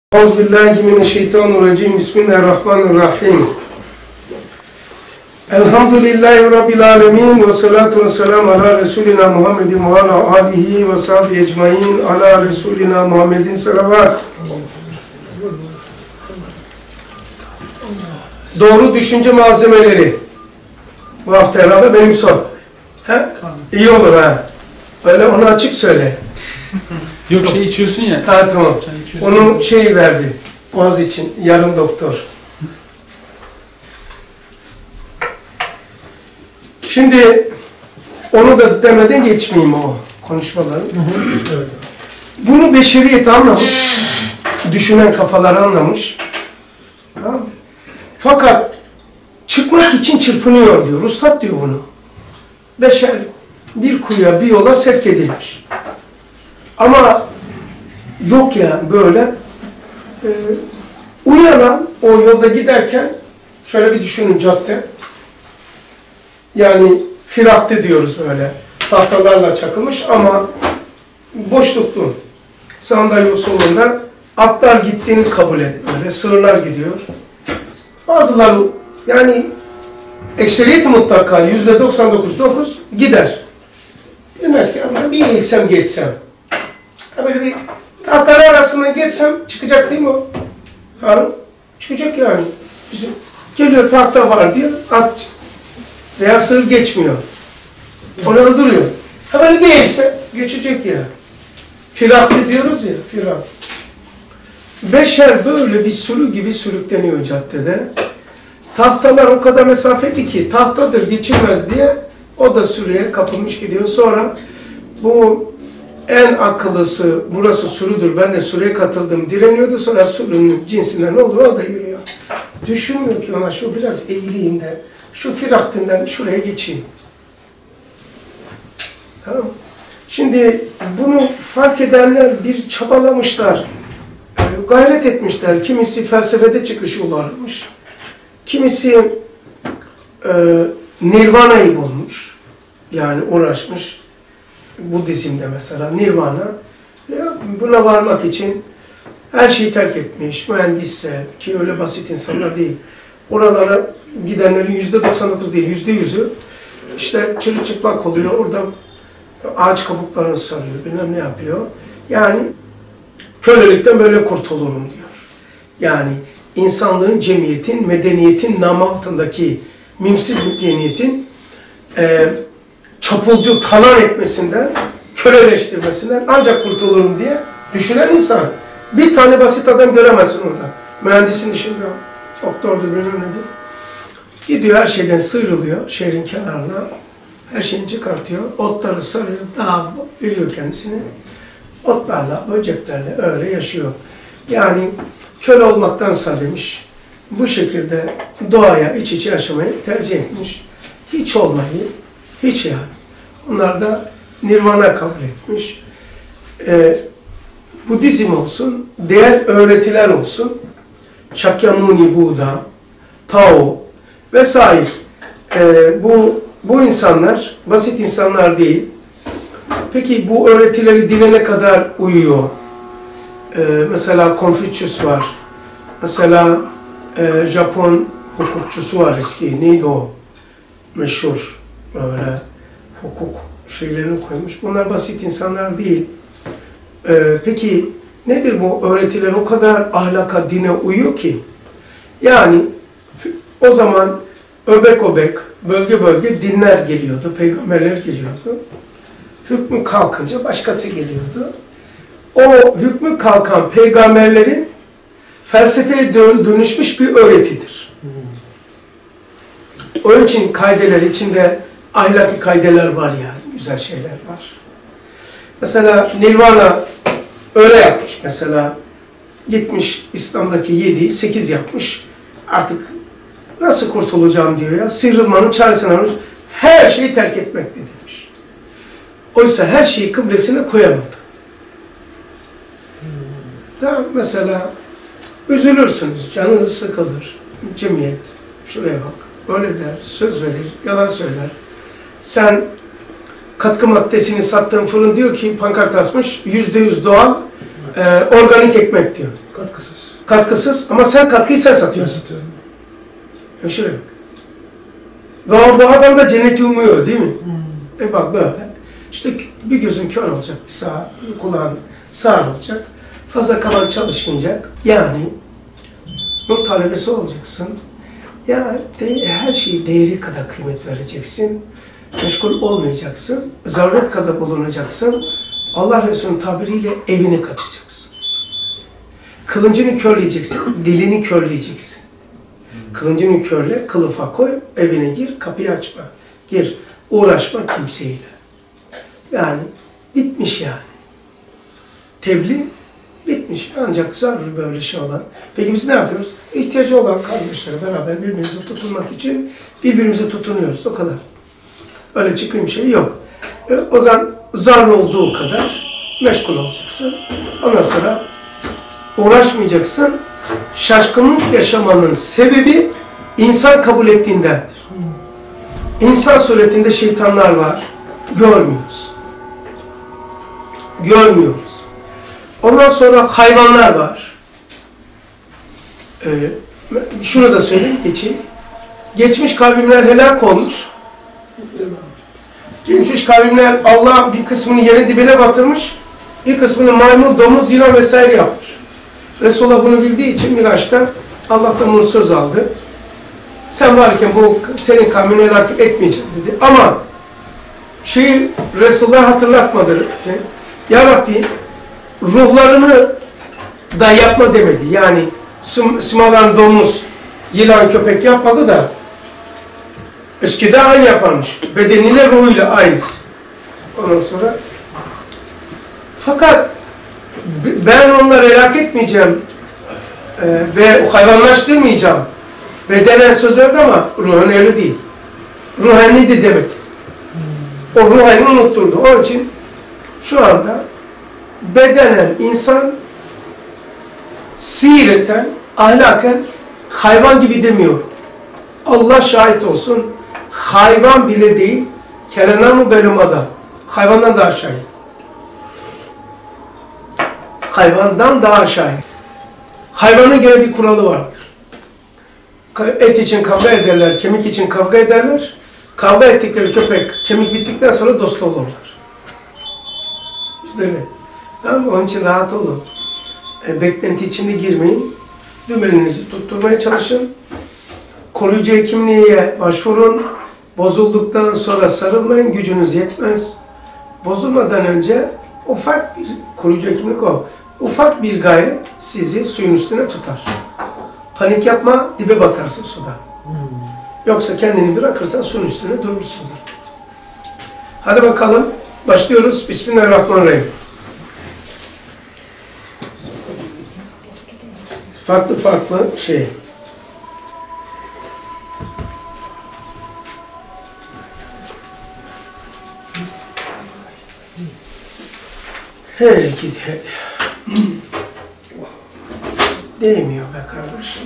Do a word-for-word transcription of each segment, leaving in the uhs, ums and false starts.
Euzubillahimineşşeytanirracim. Bismillahirrahmanirrahim. Elhamdülillahi Rabbil alemin. Ve salatu ve selamu ala Resulina Muhammedin ve ala alihi ve sahbihi ecmain. Ala Resulina Muhammedin salavat. Doğru düşünce malzemeleri. Bu hafta herhalde benim son. He? İyi olur ha. Öyle onu açık söyle. Yok şey içiyorsun ya. Ha tamam. Onu şey verdi. Boğaz için yarım doktor. Şimdi onu da demeden geçmeyeyim o konuşmaları. Bunu beşeriyet anlamış. Düşünen kafalar anlamış. Tamam. Fakat çıkmak için çırpınıyor diyor. Üstad diyor bunu. Beşer bir kuyuya, bir yola sevk edilmiş. Ama yok ya böyle e, uyanan o yolda giderken şöyle bir düşünün cadde. Yani firahtı diyoruz böyle. Tahtalarla çakılmış ama boşluklu. Sağında yol solunda atlar gittiğini kabul et böyle. Sığırlar gidiyor. Bazıları yani ekseriyeti mutlaka yüzde doksan dokuz virgül dokuz gider. Bilmez ki ama bir eğilsem geçsem. Böyle bir tahtalar arasından geçsem çıkacak değil mi o? Harun çıkacak yani. Bizim geliyor tahta var diyor, at veya sığır geçmiyor. Orada duruyor. Ha böyle değilse geçecek ya. Firahtı diyoruz ya, firak. Beşer böyle bir sürü gibi sürükleniyor caddede. Tahtalar o kadar mesafeli ki tahtadır geçilmez diye o da sürüye kapılmış gidiyor. Sonra bu en akıllısı burası sürüdür, ben de sürüye katıldım direniyordu. Sonra sürünün cinsinden ne olur o da yürüyor. Düşünmüyor ki ona şu biraz eğileyim de şu firaktinden şuraya geçeyim. Tamam. Şimdi bunu fark edenler bir çabalamışlar, gayret etmişler. Kimisi felsefede çıkış yolu aramış. Kimisi e, Nirvana'yı bulmuş. Yani uğraşmış. Budizm'de mesela Nirvana. Ya buna varmak için her şeyi terk etmiş. Mühendisse ki öyle basit insanlar değil. Oralara gidenlerin yüzde doksan dokuz değil, yüzde yüzü işte çırılçıplak oluyor. Orada ağaç kabuklarını sarıyor. Bilmem ne yapıyor. Yani kölelikten böyle kurtulurum diyor. Yani insanlığın, cemiyetin, medeniyetin namı altındaki mimsiz medeniyetin e, çapulcu talan etmesinden, köleleştirmesinden ancak kurtulurum diye düşünen insan. Bir tane basit adam göremezsin orada. Mühendisin dışında, doktordur, bilmem nedir. Gidiyor her şeyden sıyrılıyor şehrin kenarına. Her şeyini çıkartıyor, otları sarıyor, daha veriyor kendisini. Otlarla, böceklerle öyle yaşıyor. Yani köle olmaktansa demiş, bu şekilde doğaya iç içe yaşamayı tercih etmiş. Hiç olmayı, hiç yani. Onlar da Nirvana kabul etmiş. Ee, Budizm olsun, diğer öğretiler olsun, Shakyamuni Buddha, Tao vesaire. Ee, bu, bu insanlar basit insanlar değil. Peki bu öğretileri dine ne kadar uyuyor? Ee, mesela Konfüçyüs var. Mesela e, Japon hukukçusu var eski. Neydi o? Meşhur. Böyle hukuk şeylerini koymuş. Bunlar basit insanlar değil. Ee, peki nedir bu öğretiler o kadar ahlaka, dine uyuyor ki? Yani o zaman öbek öbek, bölge bölge dinler geliyordu, peygamberler geliyordu. Hükmü kalkınca başkası geliyordu. O hükmü kalkan peygamberlerin felsefeye dönüşmüş bir öğretidir. Onun için kaideler içinde ahlaki kaideler var yani, güzel şeyler var. Mesela Nirvana öyle yapmış mesela. Gitmiş İslam'daki yediyi sekiz yapmış. Artık nasıl kurtulacağım diyor ya. Sıyrılmanın çaresini aramış. Her şeyi terk etmekte demiş. Oysa her şeyi kıblesine koyamadı. Da mesela üzülürsünüz, canınız sıkılır. Cemiyet şuraya bak, öyle der, söz verir, yalan söyler. Sen katkı maddesini sattığın fırın diyor ki pankart asmış, yüzde yüz doğal, Ee, organik ekmek diyor. Katkısız. Katkısız ama sen katkıyı sen Ben satıyorsun. satıyorum. Hemşire bak. Ve bu adam da cenneti umuyor değil mi? Hmm. E bak böyle. İşte bir gözün kör olacak, bir sağ, bir kulağın sağır olacak. Fazla kalan çalışmayacak. Yani nur talebesi olacaksın. Ya de, her şeyi değeri kadar kıymet vereceksin. Meşgul olmayacaksın. Zaruret kadar bulunacaksın. Allah Resulü'nün tabiriyle evine kaçacaksın. Kılıncını körleyeceksin, dilini körleyeceksin. Kılıncını körle, kılıfa koy, evine gir, kapıyı açma. Gir, uğraşma kimseyle. Yani bitmiş yani. Tebliğ bitmiş. Ancak zaruri böyle şey olan. Peki biz ne yapıyoruz? İhtiyacı olan kardeşlere beraber birbirimizi tutunmak için birbirimize tutunuyoruz. O kadar. Öyle çıkayım şey yok. E, o zaman zaruri olduğu kadar meşgul olacaksın. Ondan sonra uğraşmayacaksın. Şaşkınlık yaşamanın sebebi insan kabul ettiğindendir. İnsan suretinde şeytanlar var. Görmüyoruz. Görmüyoruz. Ondan sonra hayvanlar var. Ee, şunu da söyleyeyim, geçeyim. Geçmiş kavimler helak olmuş. Geçmiş kavimler Allah bir kısmını yerin dibine batırmış, bir kısmını maymun, domuz, yılan vesaire yapmış. Resulullah bunu bildiği için Miraç'ta Allah'tan bunu söz aldı. Sen varken bu senin kavmini helak etmeyeceğim dedi. Ama şeyi Resulullah hatırlatmadı. Ya Rabbi ruhlarını da yapma demedi. Yani simalan, domuz, yılan, köpek yapmadı da eskiden aynı yaparmış. Bedeniyle, ruhuyla aynısı. Ondan sonra fakat ben onları helak etmeyeceğim e, ve hayvanlaştırmayacağım. Bedenen söz verdi ama ruhen öyle değil. Ruhani de demedi. O ruhani unutturdu. Onun için şu anda bedenen insan sireten, ahlaken hayvan gibi demiyor. Allah şahit olsun. Hayvan bile değil. Kelenam-ı belimada. Hayvandan daha aşağı. Hayvandan daha aşağı. Hayvanın gene bir kuralı vardır. Et için kavga ederler, kemik için kavga ederler. Kavga ettikleri köpek, kemik bittikten sonra dost olurlar. Biz de öyle. Tamam mı? Onun için rahat olun. E, beklenti içinde girmeyin. Dümeninizi tutturmaya çalışın. Koruyucu hekimliğe başvurun. Bozulduktan sonra sarılmayın. Gücünüz yetmez. Bozulmadan önce ufak bir koruyucu hekimlik o. Ufak bir gayret sizi suyun üstüne tutar. Panik yapma, dibe batarsın suda. Yoksa kendini bırakırsan suyun üstüne durursun. Hadi bakalım. Başlıyoruz. Bismillahirrahmanirrahim. Farklı farklı şey. Hey gidi. Değmiyor be kardeşim.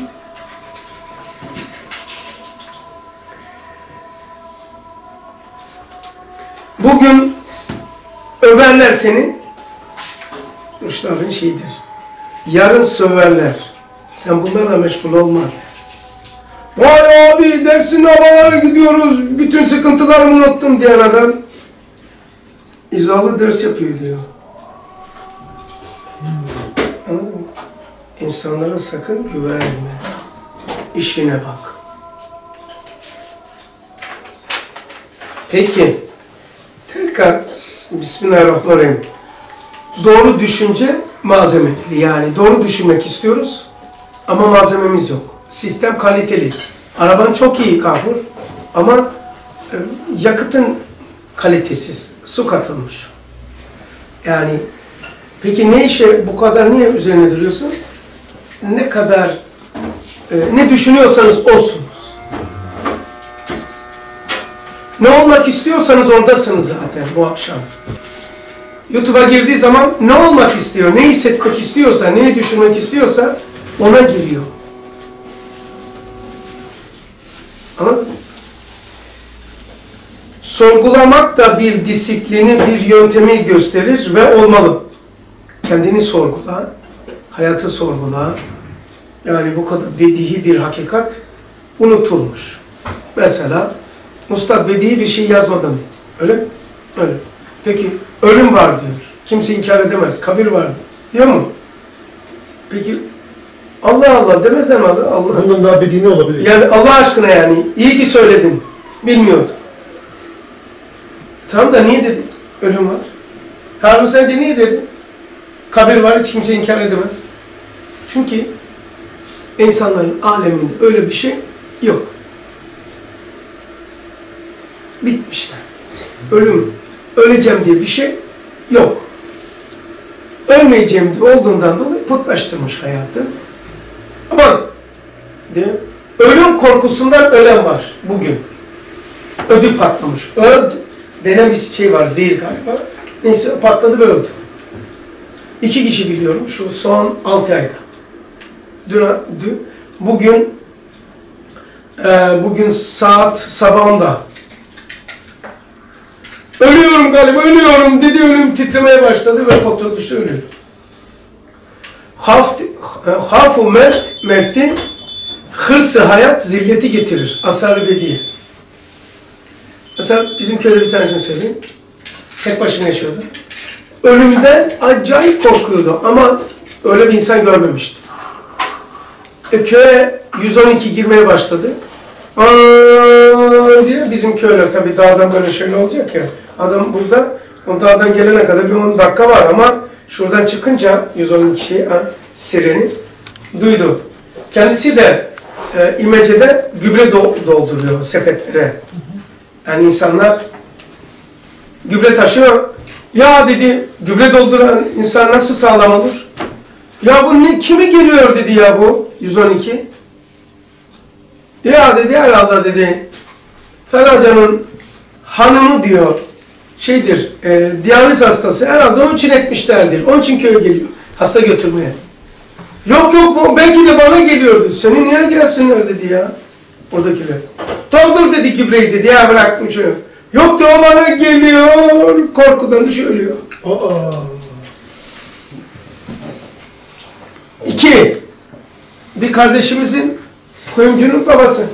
Bugün överler seni. Müştabın şeyidir. Yarın söverler. Sen bunlarla meşgul olma. Vay abi dersin havalara gidiyoruz. Bütün sıkıntılarımı unuttum diyen adam izahlı ders yapıyor diyor. Anladın mı? İnsanlara sakın güvenme. İşine bak. Peki. Tekrar Bismillahirrahmanirrahim. Doğru düşünce malzemeleri. Yani doğru düşünmek istiyoruz ama malzememiz yok. Sistem kaliteli. Araban çok iyi Kafur ama yakıtın kalitesiz. Su katılmış. Yani peki ne işe bu kadar niye üzerine duruyorsun? Ne kadar e, ne düşünüyorsanız olsunuz. Ne olmak istiyorsanız oradasınız zaten bu akşam. YouTube'a girdiği zaman ne olmak istiyor, ne hissetmek istiyorsa, neyi düşünmek istiyorsa ona giriyor. Anladın mı? Sorgulamak da bir disiplini, bir yöntemi gösterir ve olmalı. kendini sorgula, hayatı sorgula. Yani bu kadar bedihi bir hakikat unutulmuş. Mesela Ustad bedihi bir şey yazmadım dedi. Öyle mi? Öyle. Peki ölüm var diyor. Kimse inkar edemez. Kabir var diyor mu? Peki Allah Allah demezler mi Allah? Bundan daha bedi ne olabilir? Yani Allah aşkına yani iyi ki söyledin. Bilmiyordum. Tamam da niye dedi? Ölüm var. Harun sence niye dedi? Kabir var, hiç kimse inkar edemez. Çünkü insanların aleminde öyle bir şey yok. Bitmişler. Ölüm, öleceğim diye bir şey yok. Ölmeyeceğim diye olduğundan dolayı putlaştırmış hayatı. Ama diye, ölüm korkusundan ölen var bugün. Ödü patlamış. Öd denen bir şey var, zehir galiba. Neyse patladı ve öldü. İki kişi biliyorum şu son altı ayda. Dün, dün bugün e, bugün saat sabah onda. Ölüyorum galiba, ölüyorum dedi, ölüm titremeye başladı ve koltuğa düştü, ölüyordu. Haf-ı mevt, mevti, hırsı hayat, zilleti getirir. Asar-ı Bediye. Mesela bizim köyde bir tanesini söyleyeyim. Tek başına yaşıyordu. Ölümden acayip korkuyordu ama öyle bir insan görmemişti. E, köye yüz on iki girmeye başladı. Aa diye bizim köyler tabii dağdan böyle şöyle olacak ya. Adam burada, o dağdan gelene kadar bir on dakika var ama şuradan çıkınca yüz on iki şey, sireni duydu. Kendisi de e, İmece'de gübre do dolduruyor sepetlere. Yani insanlar gübre taşıyor. Ya dedi, gübre dolduran insan nasıl sağlam olur? Ya bu ne, kime geliyor dedi ya bu yüz on iki. Ya dedi herhalde dedi Felancanın hanımı diyor şeydir, e, diyaliz hastası herhalde onun için etmişlerdir. Onun için köye geliyor hasta götürmeye. Yok yok belki de bana geliyordu. Seni niye gelsinler dedi ya oradakiler. Doldur dedi gübreyi dedi ya bıraktım şöyle. Yok da o bana geliyor korkudan düşüyor ölüyor. Aa. İki, bir kardeşimizin kuyumcunun babası.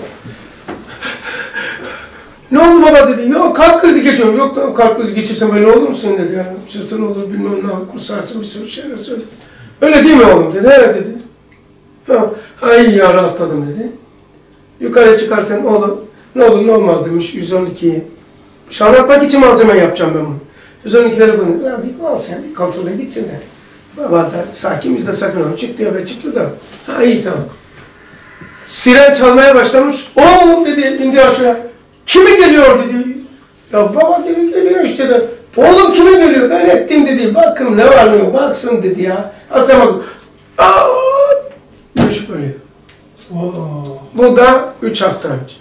Ne oldu baba dedi. Yok kalp krizi geçiyorum. Yok da kalp krizi geçirsem böyle olur musun dedi. Yani sırtın olur bilmem ne kursarsın bir sürü şeyler söyledi. Öyle değil mi oğlum dedi. Evet dedi. Ha, ha iyi ya rahatladım dedi. Yukarıya çıkarken oğlum ne olur ne olmaz demiş yüz on ikiyi. Şu anlatmak için malzeme yapacağım ben bunu. yüz on iki telefonu. Ya bir al sen bir kontrole gitsin de. Baba da sakin biz de sakın olun. Çıktı ya ve çıktı da. Ha iyi tamam. Siren çalmaya başlamış. Oğlum dedi indi aşağı. Kime geliyor dedi. Ya baba dedi geliyor işte de. Oğlum kime geliyor? Ben ettim dedi. Bakın ne var ne yok. Baksın dedi ya. Aslında bak. Aaa! Düşüp ölüyor. Aa. Bu da üç hafta önce.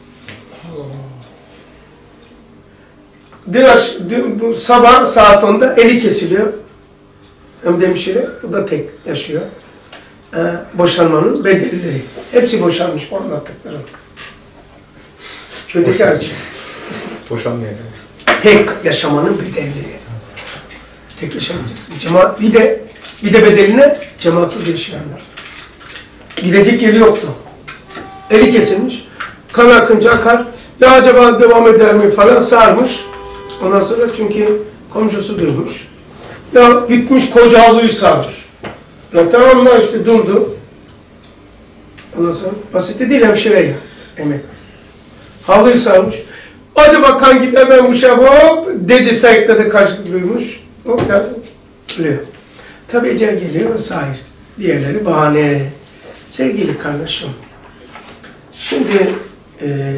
Dün, dün bu sabah saat onda eli kesiliyor. Hem hemşire, bu da tek yaşıyor. Ee, boşanmanın bedelleri. Hepsi boşanmış bu anlattıklarım. Köydeki hariç. Boşanmıyor. Tek yaşamanın bedelleri. Tek yaşamayacaksın. Cema bir de bir de bedeline cemaatsız yaşayanlar. Gidecek yeri yoktu. Eli kesilmiş. Kan akınca akar. Ya acaba devam eder mi falan sarmış. Ondan sonra çünkü komşusu duymuş. Ya gitmiş koca halıyı sarmış. Ya tamam da işte durdu. Ondan sonra basit de değil hemşire ya. Emekli. Halıyı sarmış. Acaba kan gider ben bu şey hop dedi sayıkladı karşılık duymuş. Hop ya ölüyor. Tabi ecel geliyor vesaire. Diğerleri bahane. Sevgili kardeşim. Şimdi e,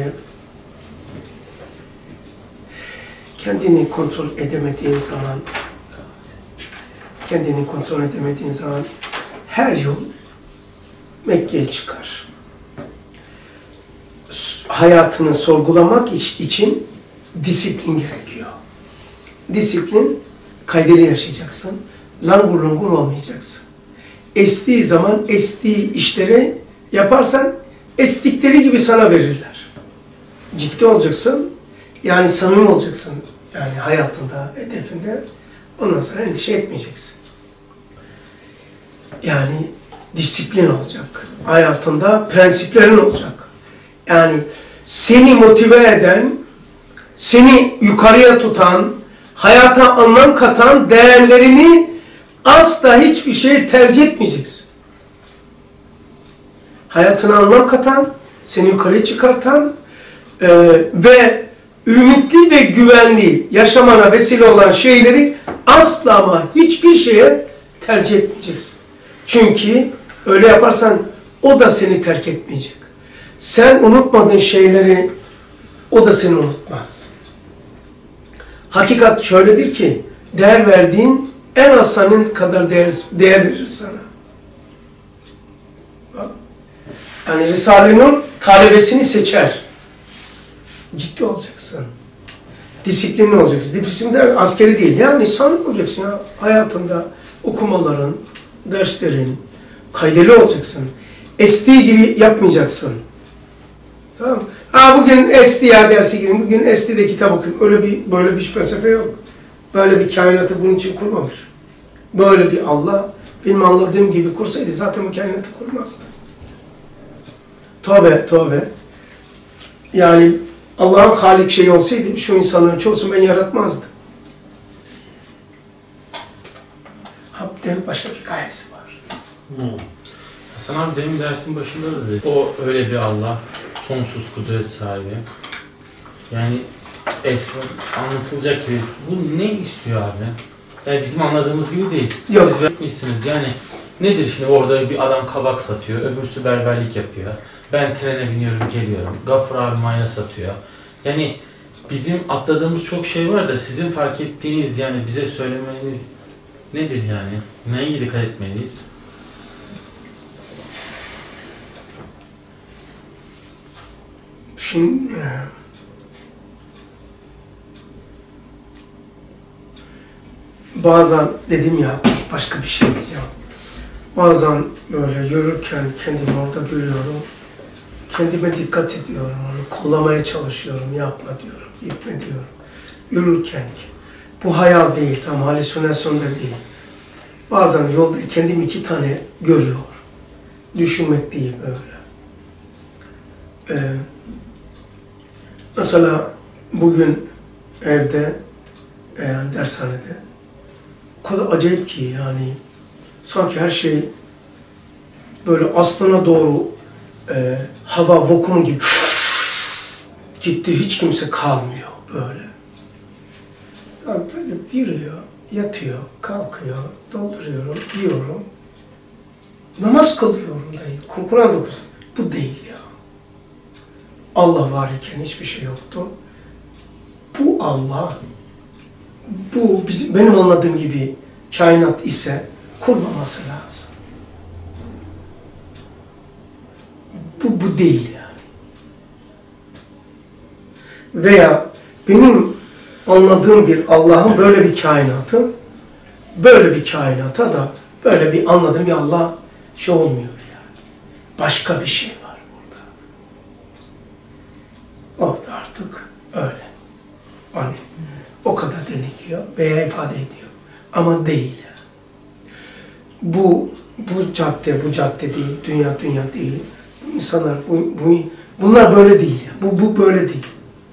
kendini kontrol edemediğin zaman kendini kontrol edemediğin zaman her yol Mekke'ye çıkar. Hayatını sorgulamak için disiplin gerekiyor. Disiplin, kaydeli yaşayacaksın. Langur lungur olmayacaksın. Estiği zaman estiği işleri yaparsan estikleri gibi sana verirler. Ciddi olacaksın. Yani samimi olacaksın. Yani hayatında, hedefinde. Ondan sonra endişe etmeyeceksin. Yani disiplin olacak. Hayatında prensiplerin olacak. Yani seni motive eden, seni yukarıya tutan, hayata anlam katan değerlerini asla hiçbir şey tercih etmeyeceksin. Hayatına anlam katan, seni yukarıya çıkartan e, ve ümitli ve güvenli yaşamana vesile olan şeyleri asla ama hiçbir şeye tercih etmeyeceksin. Çünkü öyle yaparsan o da seni terk etmeyecek. Sen unutmadığın şeyleri o da seni unutmaz. Hakikat şöyledir ki değer verdiğin en az senin kadar değer, değer verir sana. Yani Risale-i Nur talebesini seçer. Ciddi olacaksın. Disiplinli olacaksın. Disiplin de askeri değil. Yani sanık olacaksın ya. Hayatında okumaların, derslerin, kaydeli olacaksın. Estiği gibi yapmayacaksın. Tamam mı? Ha bugün esti ya dersi gidin. Bugün estide kitap okuyun. Öyle bir, böyle bir felsefe yok. Böyle bir kainatı bunun için kurmamış. Böyle bir Allah benim anladığım gibi kursaydı zaten bu kainatı kurmazdı. Tövbe, tövbe. Yani Allah'ın halik şeyi olsaydı şu insanların çoğusunu ben yaratmazdım. Habden başka bir gayesi var. Hmm. Hasan abi demin dersin başında da dedi. O öyle bir Allah, sonsuz kudret sahibi. Yani esnaf anlatılacak gibi. Bu ne istiyor abi? Yani bizim anladığımız gibi değil. Yok. Siz vermişsiniz yani. Nedir şimdi orada bir adam kabak satıyor, öbürsü berberlik yapıyor. Ben trene biniyorum, geliyorum. Gafur abi maya satıyor. Yani bizim atladığımız çok şey var da sizin fark ettiğiniz yani bize söylemeniz nedir yani? Neye dikkat etmeliyiz? Şimdi bazen dedim ya başka bir şey diyeceğim. Bazen böyle yürürken kendimi orada görüyorum. Kendime dikkat ediyorum. Onu kollamaya çalışıyorum. Yapma diyorum. Gitme diyorum. Yürürken. Bu hayal değil. Tam halüsinasyon da değil. Bazen yolda kendim iki tane görüyor. Düşünmek değil böyle. Ee, mesela bugün evde yani dershanede o kadar acayip ki yani sanki her şey böyle aslına doğru e, hava vakumu gibi gitti. Hiç kimse kalmıyor böyle. Yani böyle yürüyor, yatıyor, kalkıyor, dolduruyorum, yiyorum. Namaz kılıyorum dayı. Kur'an da okuyorum. Bu değil ya. Allah var iken hiçbir şey yoktu. Bu Allah, bu bizim, benim anladığım gibi kainat ise kurmaması lazım. Bu, bu değil yani. Veya benim anladığım bir Allah'ın böyle bir kainatı, böyle bir kainata da böyle bir anladığım bir Allah şey olmuyor yani. Başka bir şey var burada. Orada artık öyle. Yani o kadar deniliyor veya ifade ediyor. Ama değil yani. Bu, bu cadde, bu cadde değil, dünya, dünya değil. Bu insanlar, bu, bu, bunlar böyle değil. Yani. Bu, bu böyle değil.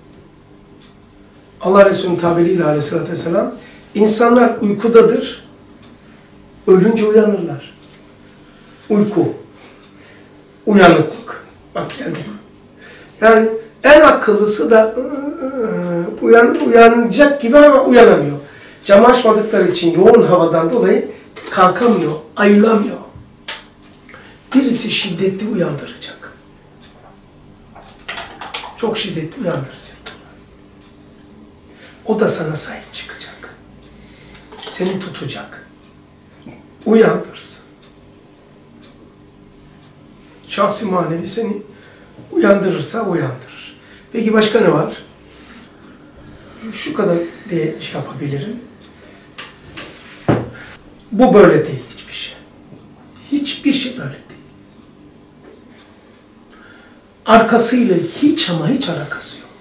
Allah Resulü'nün tabiriyle aleyhissalatü vesselam, insanlar uykudadır, ölünce uyanırlar. Uyku, uyanıklık. Bak geldik. Yani en akıllısı da uyan, uyanacak gibi ama uyanamıyor. Camı açmadıkları için yoğun havadan dolayı kalkamıyor, ayılamıyor. Birisi şiddetli uyandıracak. Çok şiddetli uyandıracak. O da sana sahip çıkacak. Seni tutacak. Uyandırsın. Şahsi manevi seni uyandırırsa uyandırır. Peki başka ne var? Şu kadar diye şey yapabilirim. Bu böyle değil hiçbir şey. Hiçbir şey böyle değil. Arkasıyla hiç ama hiç alakası yok.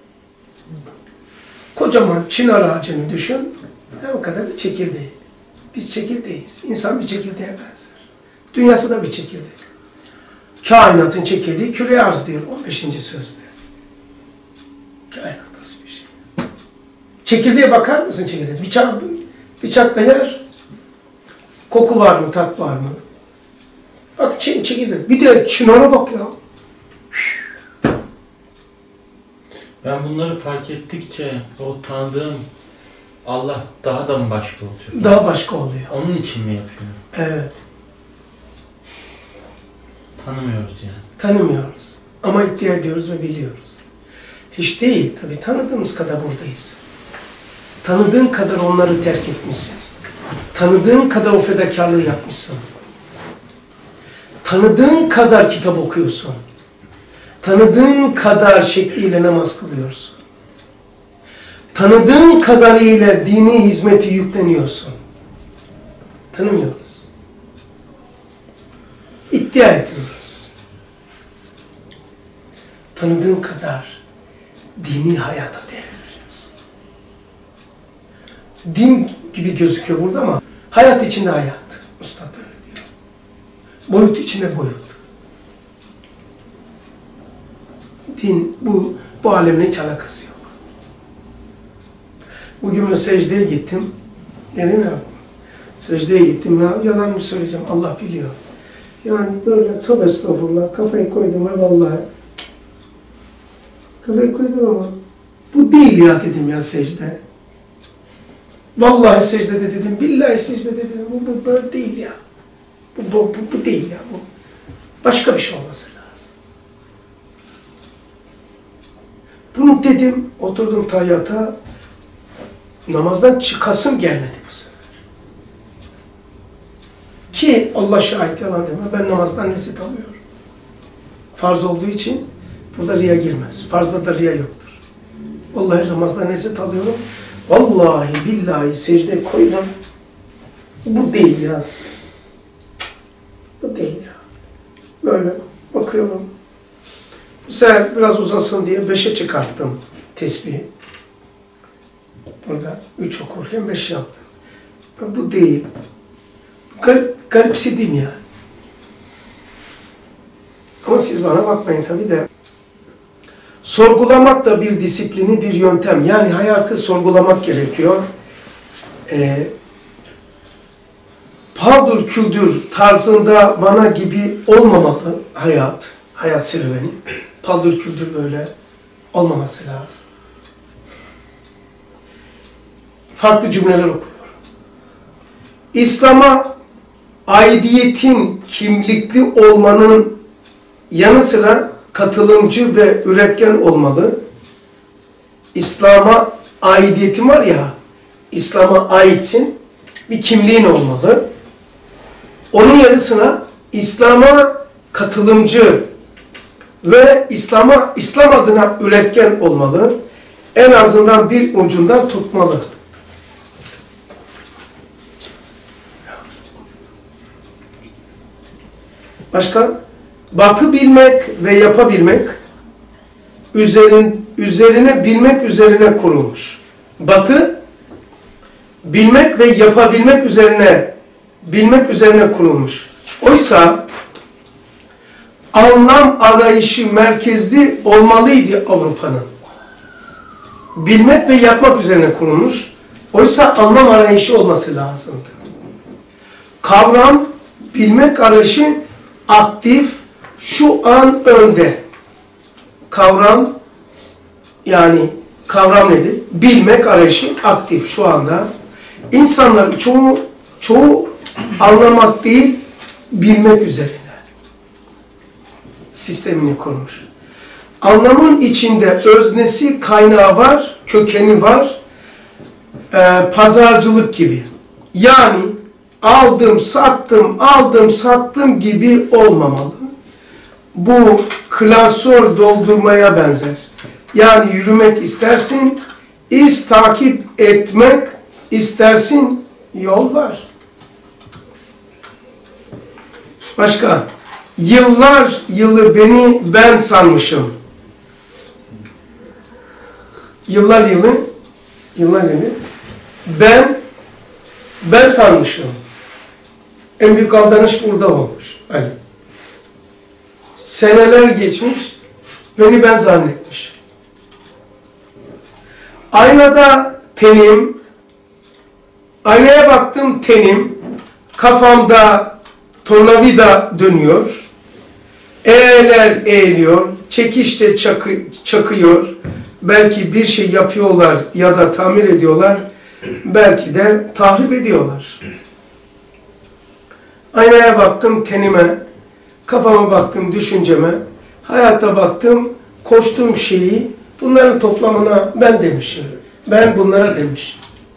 Kocaman çınar ağacını düşün, o kadar bir çekirdeği. Biz çekirdeğiz. İnsan bir çekirdeğe benzer. Dünyası da bir çekirdek. Kainatın çekirdeği küre arz diyor on beşinci sözde. Kainat nasıl bir şey? Çekirdeğe bakar mısın çekirdeğe? Bıçak, bıçakla yer. Koku var mı, tat var mı? Bak çekirdek. Bir de çınara bak ya. Ben bunları fark ettikçe o tanıdığım Allah daha da mı başka olacak? Daha başka oluyor. Onun için mi yapıyor? Evet. Tanımıyoruz yani. Tanımıyoruz. Ama iddia ediyoruz ve biliyoruz. Hiç değil. Tabii tanıdığımız kadar buradayız. Tanıdığın kadar onları terk etmişsin. Tanıdığın kadar o fedakarlığı yapmışsın. Tanıdığın kadar kitap okuyorsun. Tanıdığın kadar şekliyle namaz kılıyorsun. Tanıdığın kadarıyla dini hizmeti yükleniyorsun. Tanımıyoruz. İddia ediyoruz. Tanıdığın kadar dini hayata değer veriyorsun. Din gibi gözüküyor burada ama hayat içinde hayat. Üstad öyle diyor. Boyut içinde boyut. Din bu, bu alemle hiç alakası yok. Bugün ben secdeye gittim. Dedim ya, secdeye gittim ya, yalan mı söyleyeceğim, Allah biliyor. Yani böyle tövbe estağfurullah, kafayı koydum ve vallahi cık, kafayı koydum ama bu değil ya dedim ya secde. Vallahi secdede dedim, billahi secdede dedim, bu, bu böyle değil ya. Bu, bu, bu, bu değil ya, bu. Başka bir şey olması lazım. Bunu dedim, oturdum tayyata, namazdan çıkasım gelmedi bu sefer. Ki Allah şahit yalan deme, ben namazdan lezzet alıyorum. Farz olduğu için burada riya girmez. Farzda da riya yoktur. Vallahi namazdan lezzet alıyorum. Vallahi billahi secde koydum. Bu değil ya. Bu değil ya. Böyle bakıyorum. Bu sefer biraz uzasın diye beşe çıkarttım tesbihi. Burada üç okurken beş yaptım. Bu değil. Garip, garipsedim ya. Ama siz bana bakmayın tabii de. Sorgulamak da bir disiplini, bir yöntem. Yani hayatı sorgulamak gerekiyor. Ee, paldır küldür tarzında bana gibi olmamalı hayat. Hayat serüveni. Paldır küldür böyle olmaması lazım. Farklı cümleler okuyorum. İslam'a aidiyetin kimlikli olmanın yanı sıra katılımcı ve üretken olmalı. İslam'a aidiyetin var ya, İslam'a aitsin, bir kimliğin olmalı. Onun yanı sıra İslam'a katılımcı ve İslam'a İslam adına üretken olmalı. En azından bir ucundan tutmalı. Başka? Batı bilmek ve yapabilmek üzerin, üzerine bilmek üzerine kurulmuş. Batı bilmek ve yapabilmek üzerine bilmek üzerine kurulmuş. Oysa anlam arayışı merkezli olmalıydı Avrupa'nın. Bilmek ve yapmak üzerine kurulmuş. Oysa anlam arayışı olması lazımdı. Kavram, bilmek arayışı aktif, şu an önde. Kavram, yani kavram nedir? Bilmek arayışı aktif şu anda. İnsanlar çoğu, çoğu anlamak değil, bilmek üzerine sistemini kurmuş. Anlamın içinde öznesi, kaynağı var, kökeni var, ee, pazarcılık gibi. Yani aldım, sattım, aldım, sattım gibi olmamalı. Bu klasör doldurmaya benzer. Yani yürümek istersin, iz takip etmek istersin, yol var. Başka? Yıllar yılı beni ben sanmışım. Yıllar yılı, yıllar yılı ben ben sanmışım. En büyük aldanış burada olmuş. Hani seneler geçmiş, beni ben zannetmiş. Aynada tenim, aynaya baktım tenim, kafamda tornavida dönüyor, eğerler eğiliyor, çekişte çakı, çakıyor, belki bir şey yapıyorlar ya da tamir ediyorlar, belki de tahrip ediyorlar. Aynaya baktım tenime, kafama baktım düşünceme, hayata baktım koştuğum şeyi, bunların toplamına ben demişim. Ben bunlara demişim.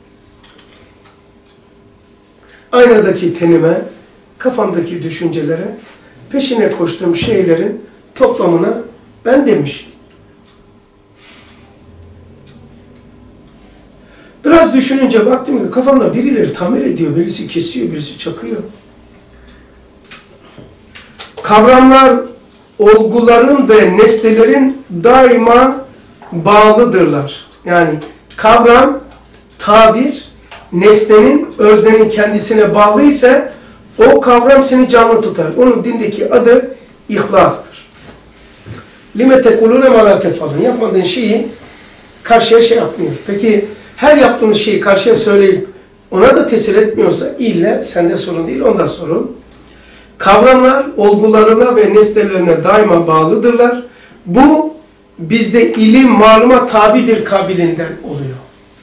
Aynadaki tenime, kafamdaki düşüncelere, peşine koştuğum şeylerin toplamına ben demişim. Biraz düşününce baktım ki kafamda birileri tamir ediyor, birisi kesiyor, birisi çakıyor. Kavramlar, olguların ve nesnelerin daima bağlıdırlar. Yani kavram, tabir, nesnenin, öznenin kendisine bağlı ise o kavram seni canlı tutar. Onun dindeki adı ihlastır. لِمَ تَكُلُونَ مَا لَا تَفَعَلُونَ Yapmadığın şeyi karşıya şey yapmıyor. Peki her yaptığınız şeyi karşıya söyleyip ona da tesir etmiyorsa ille sende sorun değil, onda sorun. Kavramlar olgularına ve nesnelerine daima bağlıdırlar. Bu bizde ilim, maluma tabidir kabilinden oluyor.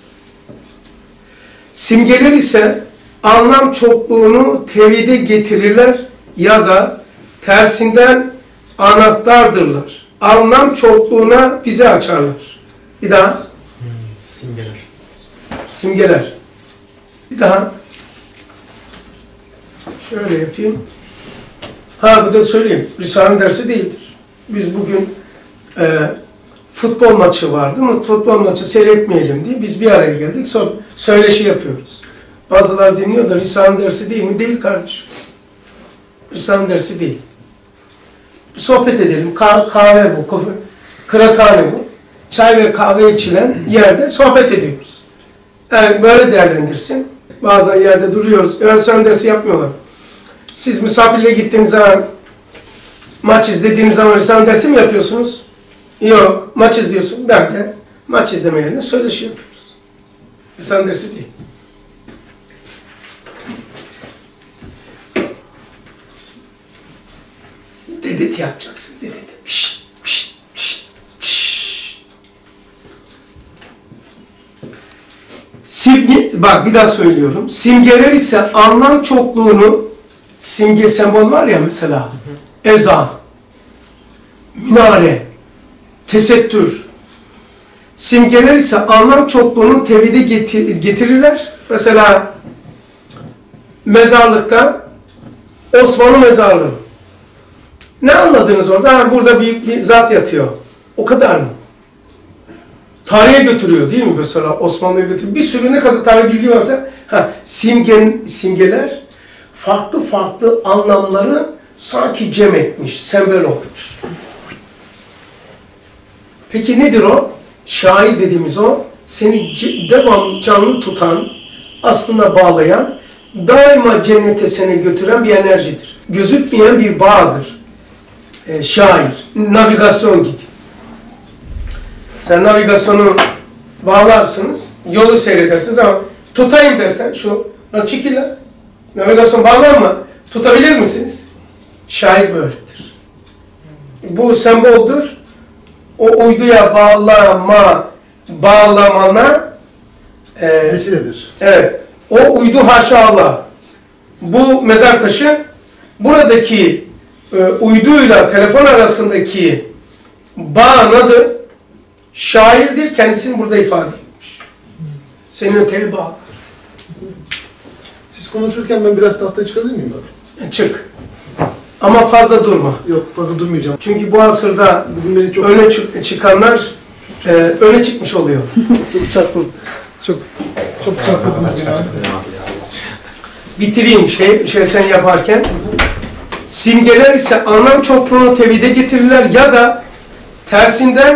Simgeler ise anlam çokluğunu tevhide getirirler ya da tersinden anahtardırlar. Anlam çokluğuna bizi açarlar. Bir daha. Hmm, simgeler. Simgeler. Bir daha. Şöyle yapayım. Ha bu da söyleyeyim. Risale'nin dersi değildir. Biz bugün e, futbol maçı vardı. Futbol maçı seyretmeyelim diye biz bir araya geldik. Sonra söyleşi yapıyoruz. Bazıları dinliyor da Risale'nin dersi değil mi? Değil kardeşim. Risale'nin dersi değil. Sohbet edelim. Kah kahve bu. Kıraathane bu. Çay ve kahve içilen yerde sohbet ediyoruz. Yani böyle değerlendirsin. Bazen yerde duruyoruz. Risale'nin dersi yapmıyorlar. Siz misafirle gittiğiniz zaman, maç izlediğiniz zaman Risale dersi mi yapıyorsunuz? Yok. Maç izliyorsun. Ben de maç izleme yerine söyleşi yapıyoruz. Risale dersi değil. Dedet yapacaksın. Dedet. Pişt, pişt, pişt, pişt. Simge, bak bir daha söylüyorum. Simgeler ise anlam çokluğunu, simge sembol var ya mesela, ezan, minare, tesettür. Simgeler ise anlam çokluğunu tevhide getir getirirler. Mesela mezarlıkta Osmanlı mezarlığı. Ne anladınız orada? Ha, burada büyük bir zat yatıyor. O kadar mı? Tarihe götürüyor değil mi mesela Osmanlı'ya götürüyor. Bir sürü ne kadar tarih bilgi varsa ha, simgen, simgeler farklı farklı anlamları sanki cem etmiş, sembol olmuş. Peki nedir o? Şair dediğimiz o, seni devamlı canlı tutan, aslında bağlayan, daima cennete seni götüren bir enerjidir. Gözükmeyen bir bağdır. E, şair, navigasyon gibi. Sen navigasyonu bağlarsınız, yolu seyredersiniz ama tutayım dersen şu, lan çekil lan. Navigasyon bağlanma. Tutabilir misiniz? Şair böyledir. Bu semboldür. O uyduya bağlama, bağlamana e, Vesiledir. evet. O uydu haşa Allah. Bu mezar taşı buradaki e, uyduyla telefon arasındaki bağın adı şairdir. Kendisini burada ifade etmiş. Seni öteye bağlar. Siz konuşurken ben biraz tahtaya çıkabilir miyim abi? E, çık. Ama fazla durma. Yok, fazla durmayacağım. Çünkü bu asırda Bugün beni çok öne çık çıkanlar e, öne çıkmış oluyor. çok çarptım. Çok çok çarptınız beni abi. Bitireyim şey, şey sen yaparken. Simgeler ise anlam çokluğunu tevhide getirirler ya da tersinden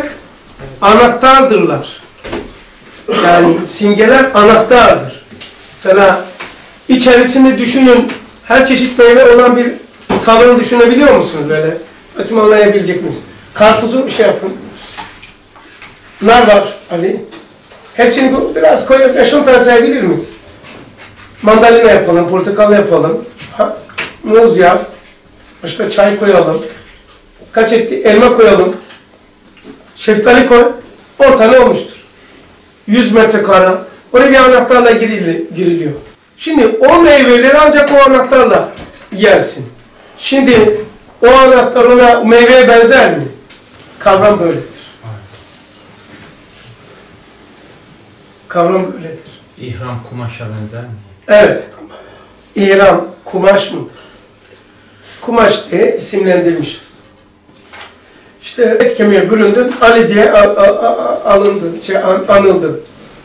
anahtardırlar. Yani simgeler anahtardır. Mesela İçerisinde düşünün, her çeşit meyve olan bir salonu düşünebiliyor musunuz böyle? Bakayım anlayabilecek misiniz? Karpuzu şey yapın. Nar var Ali. Hepsini biraz koyup beş on tane sayabilir miyiz? Mandalina yapalım, portakal yapalım. Ha? Muz yap. Başka çay koyalım. Kaç etti? Elma koyalım. Şeftali koy. on tane olmuştur. yüz metrekare. Oraya bir anahtarla giriliyor. Şimdi o meyveleri ancak o anahtarla yersin. Şimdi o anahtar ona meyveye benzer mi? Kavram böyledir. Kavram böyledir. İhram kumaşa benzer mi? Evet. İhram kumaş mıdır? Kumaş diye isimlendirmişiz. İşte et kemiğe büründün, Ali diye alındın, şey, an, anıldın.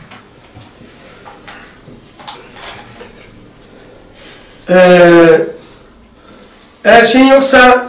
Ee, eğer şeyin yoksa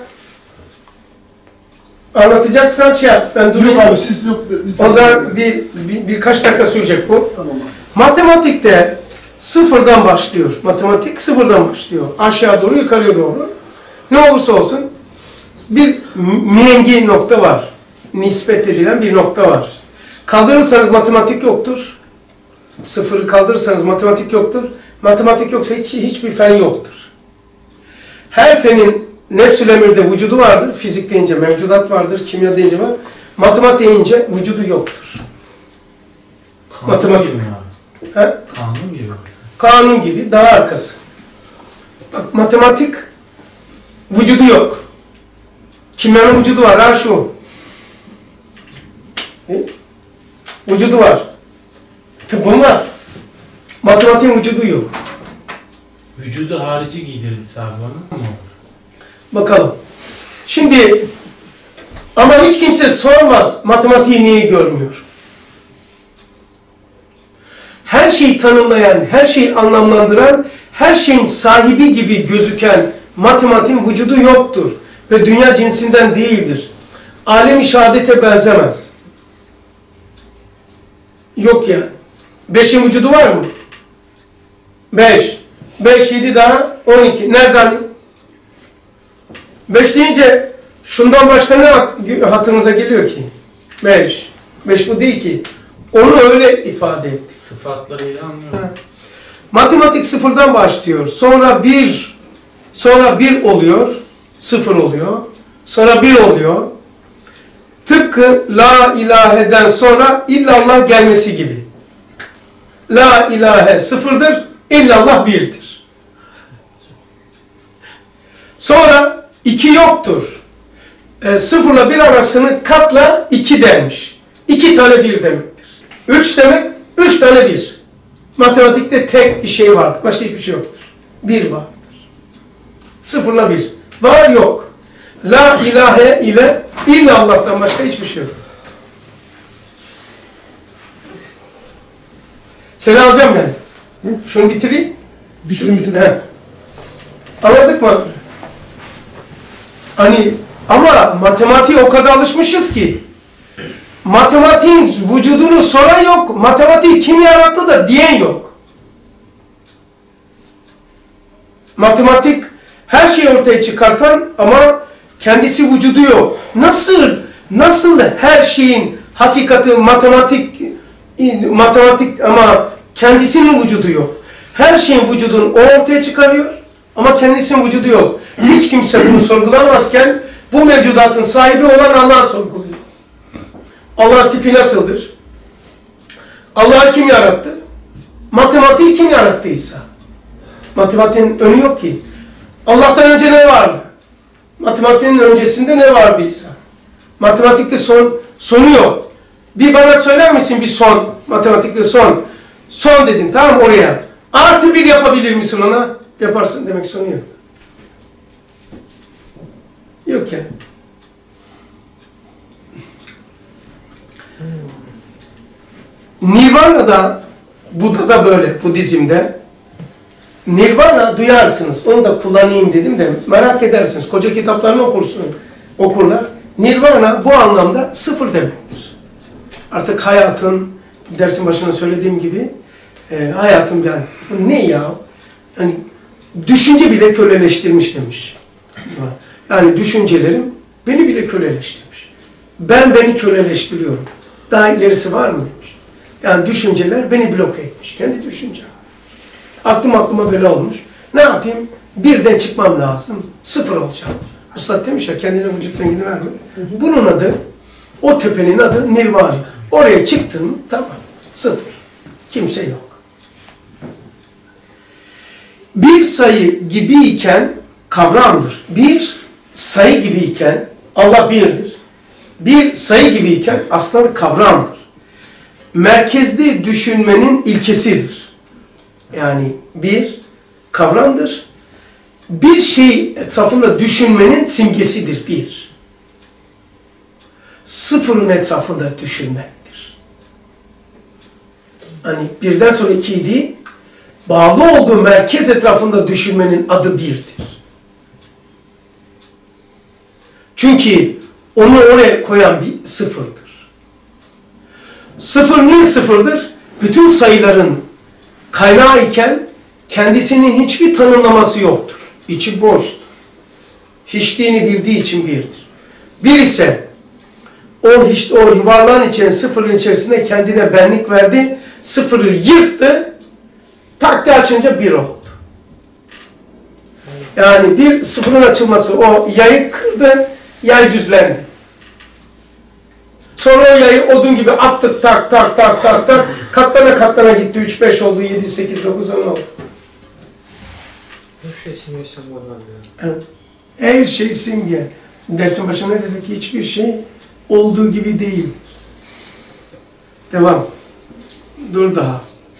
anlatacaksan şey yap, ben durayım. Yok abi siz yok. O zaman bir, bir, birkaç dakika sürecek bu. Tamam abi. Matematikte sıfırdan başlıyor. Matematik sıfırdan başlıyor. Aşağı doğru, yukarıya doğru. Ne olursa olsun bir mihengi nokta var. Nispet edilen bir nokta var. Kaldırırsanız matematik yoktur. Sıfırı kaldırırsanız matematik yoktur. Matematik yoksa hiç, hiçbir fen yoktur. Her fenin nefsül emirde vücudu vardır. Fizik deyince mevcudat vardır. Kimya deyince var. Matematik deyince vücudu yoktur. Kanun Matematik. gibi mi abi? He? Kanun gibi mesela. Kanun gibi daha arkası. Bak matematik vücudu yok. Kimyanın vücudu var. Ha şu. E? Vücudu var. Tıbbın var. Matematiğin vücudu yok. Vücudu harici giydirilse abi bana mı olur? Bakalım. Şimdi ama hiç kimse sormaz matematiği niye görmüyor? Her şeyi tanımlayan, her şeyi anlamlandıran, her şeyin sahibi gibi gözüken matematiğin vücudu yoktur. Ve dünya cinsinden değildir. Alem-i şehadete benzemez. Yok yani. Beşin vücudu var mı? Beş. Beş, yedi daha on iki. Nereden? Beş deyince şundan başka ne hat hatırınıza geliyor ki? Beş. Beş bu değil ki. Onu öyle ifade etti. Sıfatlarıyla anlıyorum. Ha. Matematik sıfırdan başlıyor. Sonra bir, sonra bir oluyor. Sıfır oluyor. Sonra bir oluyor. Tıpkı la ilahe'den sonra illallah gelmesi gibi. La ilahe sıfırdır, illallah birdir. Sonra iki yoktur. E, sıfırla bir arasını katla iki denmiş. İki tane bir demektir. Üç demek, üç tane bir. Matematikte tek bir şey vardır. Başka hiçbir şey yoktur. Bir vardır. Sıfırla bir. Var yok. La ilahe ile illallah'tan başka hiçbir şey yok. Seni alacağım yani. Hı? Şunu bitireyim. Bitirin bitirin. He. Anladık mı? Hani ama matematiğe o kadar alışmışız ki matematiğin vücudunu soran yok. Matematiği kim yarattı da diyen yok. Matematik her şeyi ortaya çıkartan ama kendisi vücudu yok. Nasıl nasıl her şeyin hakikati matematik matematik ama kendisinin vücudu yok. Her şeyin vücudunu o ortaya çıkarıyor ama kendisinin vücudu yok. Hiç kimse bunu sorgulamazken bu mevcudatın sahibi olan Allah'ı sorguluyor. Allah tipi nasıldır? Allah'ı kim yarattı? Matematiği kim yarattıysa. Matematiğin önü yok ki. Allah'tan önce ne vardı? Matematiğin öncesinde ne vardıysa. Matematikte son, sonu yok. Bir bana söyler misin bir son? Matematikte son. Son dedin tamam oraya. Artı bir yapabilir misin ona? Yaparsın demek sonu yok. Yok yani. Nirvana'da, Buda'da böyle, Budizm'de Nirvana duyarsınız. Onu da kullanayım dedim de merak edersiniz. Koca kitaplarını okursun, okurlar. Nirvana bu anlamda sıfır demektir. Artık hayatın, dersin başında söylediğim gibi e, hayatın yani ne ya? Yani düşünce bile köleleştirmiş demiş. Yani düşüncelerim beni bile köleleştirmiş. Ben beni köleleştiriyorum. Daha ilerisi var mı demiş. Yani düşünceler beni bloke etmiş. Kendi düşüncem. Aklım aklıma böyle olmuş. Ne yapayım? Birden çıkmam lazım. Sıfır olacağım. Üstad demiş ya kendine vücut rengini verme. Bunun adı, o tepenin adı Nirvana. Oraya çıktın mı tamam. Sıfır. Kimse yok. Bir sayı gibiyken kavramdır. Bir sayı gibiyken Allah birdir. Bir sayı gibiyken aslında kavramdır. Merkezli düşünmenin ilkesidir. Yani bir kavramdır. Bir şey etrafında düşünmenin simgesidir bir. Sıfırın etrafında düşünmektir. Hani birden sonra ikiydi. Bağlı olduğu merkez etrafında düşünmenin adı birdir. Çünkü onu oraya koyan bir sıfırdır. Sıfır niye sıfırdır? Bütün sayıların kaynağı iken kendisinin hiçbir tanımlaması yoktur. İçi boştur. Hiçliğini bildiği için birdir. Bir ise o, hiç, o yuvarlağın içine, sıfırın içerisinde kendine benlik verdi. Sıfırı yırttı. Takti açınca bir oldu. Yani bir sıfırın açılması o yayı kırdı, yay düzlendi. Sonra o yayı odun gibi attık tak tak tak tak tak katlana katlana gitti. üç beş oldu, yedi sekiz dokuz on oldu. Her şey simge sembol var ya. Evet. Her şey simge. Dersin başına dedik ki hiçbir şey olduğu gibi değildir. Devam. Dur daha.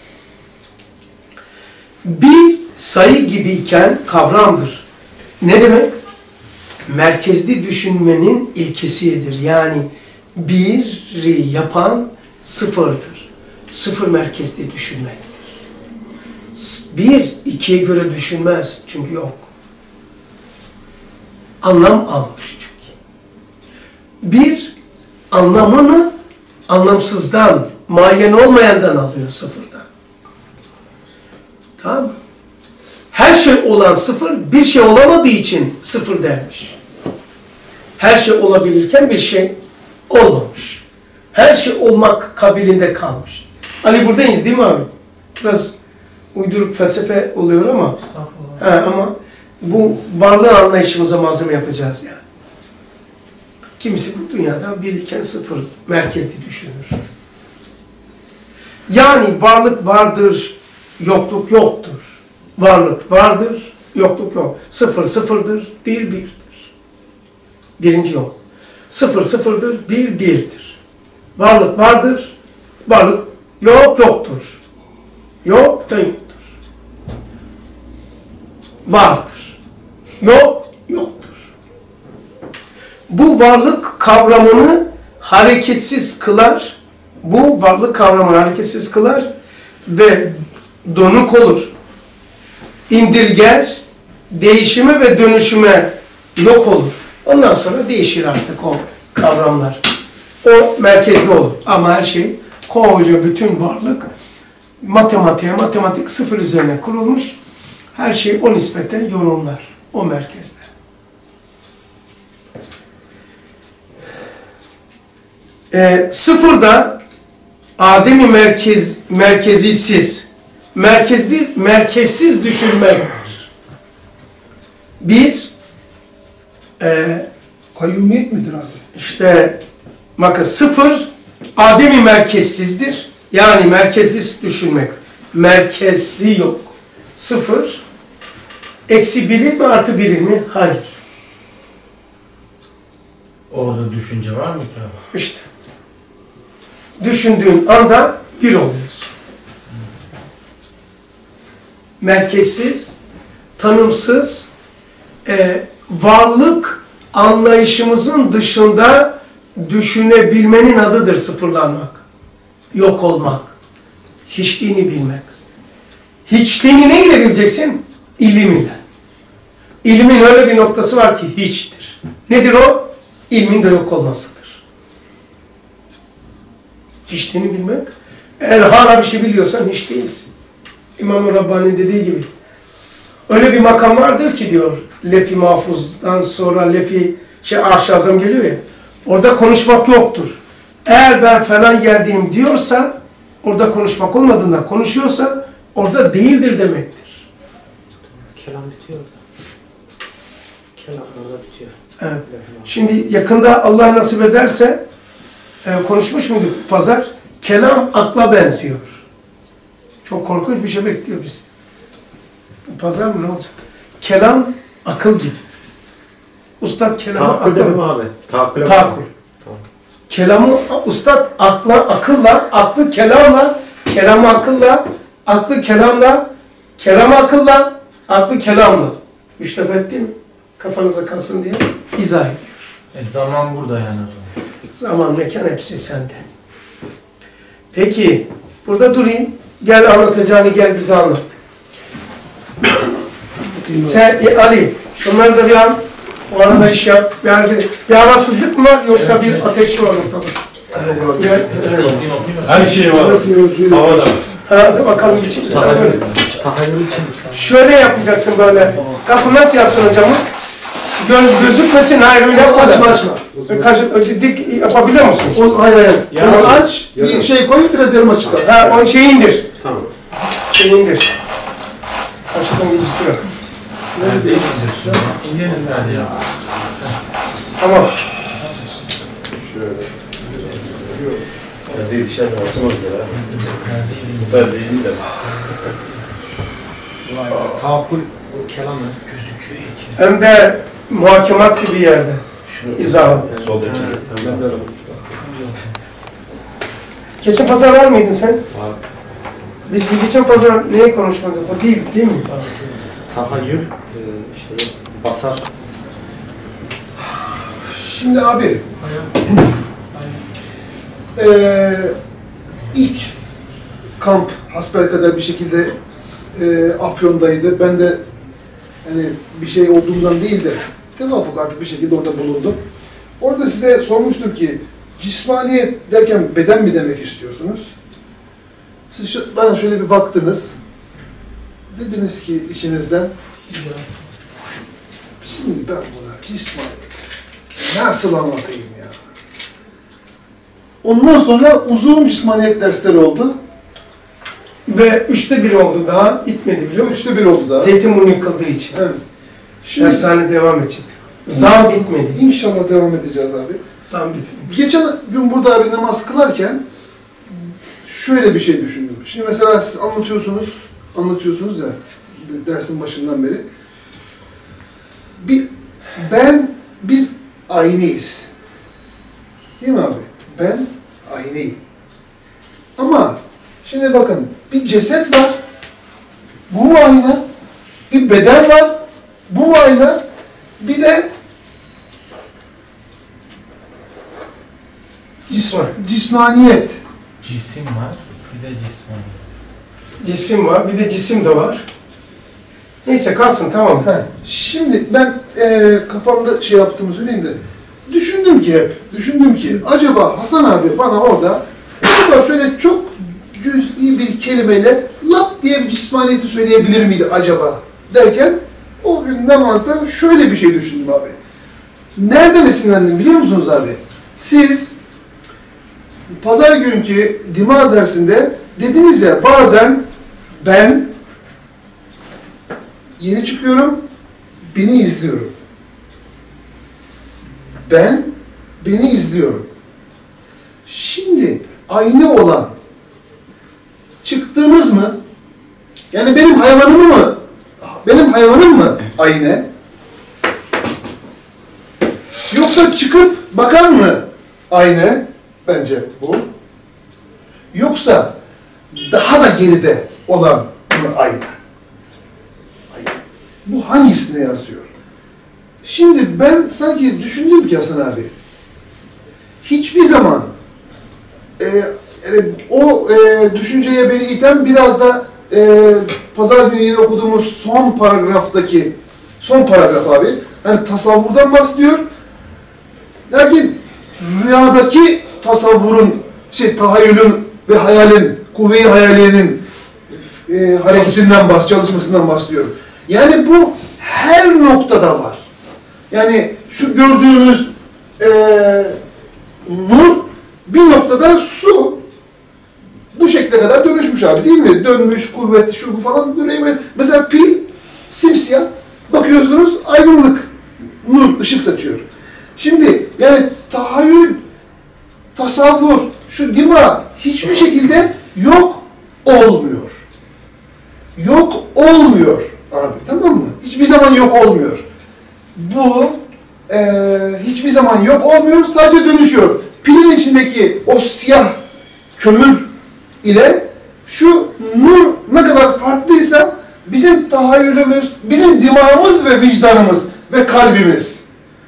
Bir sayı gibiyken kavramdır. Ne demek? Merkezli düşünmenin ilkesidir. Yani biri yapan sıfırdır. Sıfır merkezli düşünmektir. Bir, ikiye göre düşünmez. Çünkü yok. Anlam almış çünkü. Bir, anlamını anlamsızdan, muayyen olmayandan alıyor sıfırdan. Tamam mı? Her şey olan sıfır, bir şey olamadığı için sıfır dermiş. Her şey olabilirken bir şey olmamış. Her şey olmak kabiliğinde kalmış. Ali buradayız değil mi abi? Biraz uyduruk felsefe oluyor ama he, ama bu varlığı anlayışımıza malzeme yapacağız yani. Kimisi bu dünyada birliken sıfır merkezli düşünür. Yani varlık vardır, yokluk yoktur. Varlık vardır, yokluk yok. Sıfır sıfırdır, bir birdir. Birinci yol. Sıfır sıfırdır, bir birdir. Varlık vardır, varlık yok yoktur. Yok da yoktur. Vardır. Yok yoktur. Bu varlık kavramını hareketsiz kılar. Bu varlık kavramını hareketsiz kılar ve donuk olur. İndirger, değişime ve dönüşüme yok olur. Ondan sonra değişir artık o kavramlar. O merkezde olur. Ama her şey, koca bütün varlık matematiğe, matematik sıfır üzerine kurulmuş. Her şey o nispete yorumlar. O merkezde. Ee, sıfırda Adem'i merkez, merkezisiz, merkezli, merkezsiz düşünmektir. Bir, e, Kayyumiyet midir abi? işte bakın sıfır Adem'i merkezsizdir. Yani merkezsiz düşünmek. Merkezli yok. Sıfır, eksi biri mi artı biri mi? Hayır. Orada düşünce var mı ki abi? İşte. Düşündüğün anda bir oluyorsun. Merkezsiz, tanımsız, e, varlık anlayışımızın dışında düşünebilmenin adıdır sıfırlanmak. Yok olmak. Hiçliğini bilmek. Hiçliğini neyle bileceksin? İlim ile. İlmin öyle bir noktası var ki hiçtir. Nedir o? İlmin de yok olmasıdır. Hiçliğini bilmek. Eğer hala bir şey biliyorsan hiç değilsin. İmam-ı Rabbani dediği gibi öyle bir makam vardır ki diyor, lef-i mahfuzdan sonra lef-i şey arş-ı azam geliyor ya, orada konuşmak yoktur. Eğer ben falan yerdeyim diyorsa, orada konuşmak olmadığında konuşuyorsa, orada değildir demektir. Kelam bitiyor orada. Kelam orada bitiyor. Evet. Şimdi yakında Allah nasip ederse, e, konuşmuş muyduk pazar? Kelam akla benziyor. Çok korkunç bir şey bekliyor bizi. Pazar mı ne olacak? Kelam akıl gibi. Ustad kelamı Tahakkül değil mi akıl. abi? Tahakkül. Tahakkül. Tamam. Kelamı ustad akla, akılla, aklı kelamla, kelamı akılla, aklı kelamla, kelamı akılla, aklı kelamla. Üç defa etti mi? Kafanıza kalsın diye izah ediyor. E zaman burada yani o zaman. Zaman, mekan hepsi sende. Peki, burada durayım. Gel anlatacağını gel bize anlat. Sen e, Ali, şunları da bir al. O arada iş yap. Bir, hareket- bir havasızlık mı var yoksa bir ateş mi var ortada? Bir- evet. Her şey var. Havada. Hadi bakalım bir çek. Tahayyül için. Şöyle yapacaksın böyle. Kapı nasıl yapsın hocamı? Göz gözükmesin, hayır öyle yapma. Açma açma. Karşı, dik yapabiliyor musun? O, hayır hayır. Yarım. Onu aç, bir Yarım. şey koy, biraz yarım açık kalsın. Ha, onu şeyi indir. Tamam. Şeyi indir. Karşıdan gözüküyor. İndirin nerede ya? Tamam. Şöyle. Perdeyi dışarıdan açamaz ya. Bu perdeyi değil de. Tahakkül kelamı. Gözüküyor içi. Hem de muhakemat gibi yerde. Şunu İzah. soldaki. Ben de öyle. Geçen pazar var mıydın sen? Var. Biz bir geçen pazar neye konuşmadık? O değil, değil mi? Tahayyül e, işte basar. Şimdi abi, eee ilk kamp hasbelkader bir şekilde eee Afyon'daydı. Ben de hani bir şey olduğundan değil de tevafuk artık bir şekilde orada bulundum. Orada size sormuştum ki cismaniyet derken beden mi demek istiyorsunuz? Siz şu, bana şöyle bir baktınız. Dediniz ki içinizden şimdi ben buna cismaniyet nasıl anlatayım ya? Ondan sonra uzun cismaniyet dersleri oldu. Ve üçte bir oldu daha, bitmedi biliyor musun? Üçte bir oldu daha. Zeytinburnu yıkıldığı için. Evet. Şimdi Dershane devam edecek. Zam bitmedi. inşallah devam edeceğiz abi. Zam bitmedi. Geçen gün burada abi namaz kılarken şöyle bir şey düşündüm. Şimdi mesela siz anlatıyorsunuz, anlatıyorsunuz ya dersin başından beri. Bir ben, biz aynıyız. Değil mi abi? Ben aynıyım. Ama şimdi bakın bir ceset var. Bu mu ayna? Bir beden var. Bu mu ayna? Bir de Cisman. cismaniyet. Cisim var, bir de cisman. Cisim var, bir de cisim de var. Neyse kalsın, tamam. He, şimdi ben e, kafamda şey yaptığımı söyleyeyim de düşündüm ki hep, düşündüm ki acaba Hasan abi bana orada acaba şöyle çok cüz'i bir kelimeyle lap diye bir cismaniyeti söyleyebilir miydi acaba derken o gün namazda şöyle bir şey düşündüm abi. Nereden esinlendim biliyor musunuz abi? Siz pazar günkü dima dersinde dediniz ya bazen ben yeni çıkıyorum, beni izliyorum. Ben, beni izliyorum. Şimdi aynı olan çıktığımız mı? Yani benim hayvanımı mı? Benim hayvanım mı aynı? Yoksa çıkıp bakan mı aynı? Bence bu. Yoksa daha da geride olan mı aynı? Bu hangisine yazıyor? Şimdi ben sanki düşündüm ki Hasan abi, hiçbir zaman e, yani o e, düşünceye beni iten biraz da e, pazar günü yine okuduğumuz son paragraftaki, son paragraf abi, hani tasavvurdan bahsediyor. Lakin rüyadaki tasavvurun, şey tahayyülün ve hayalin, kuvve-i hayaliyenin e, hareketinden bahsediyor, çalışmasından bahsediyor. Yani bu her noktada var. Yani şu gördüğünüz e, nur bir noktada su bu şekle kadar dönüşmüş abi değil mi? Dönmüş, kuvvet, şu bu falan böyle. Mesela pil simsiyah. Bakıyorsunuz aydınlık, nur, ışık saçıyor. Şimdi yani tahayyül, tasavvur, şu dima hiçbir şekilde yok olmuyor. Yok olmuyor abi, tamam mı? Hiçbir zaman yok olmuyor. Bu e, hiçbir zaman yok olmuyor, sadece dönüşüyor. Pilin içindeki o siyah kömür ile şu nur ne kadar farklıysa bizim tahayyülümüz, bizim dimağımız ve vicdanımız ve kalbimiz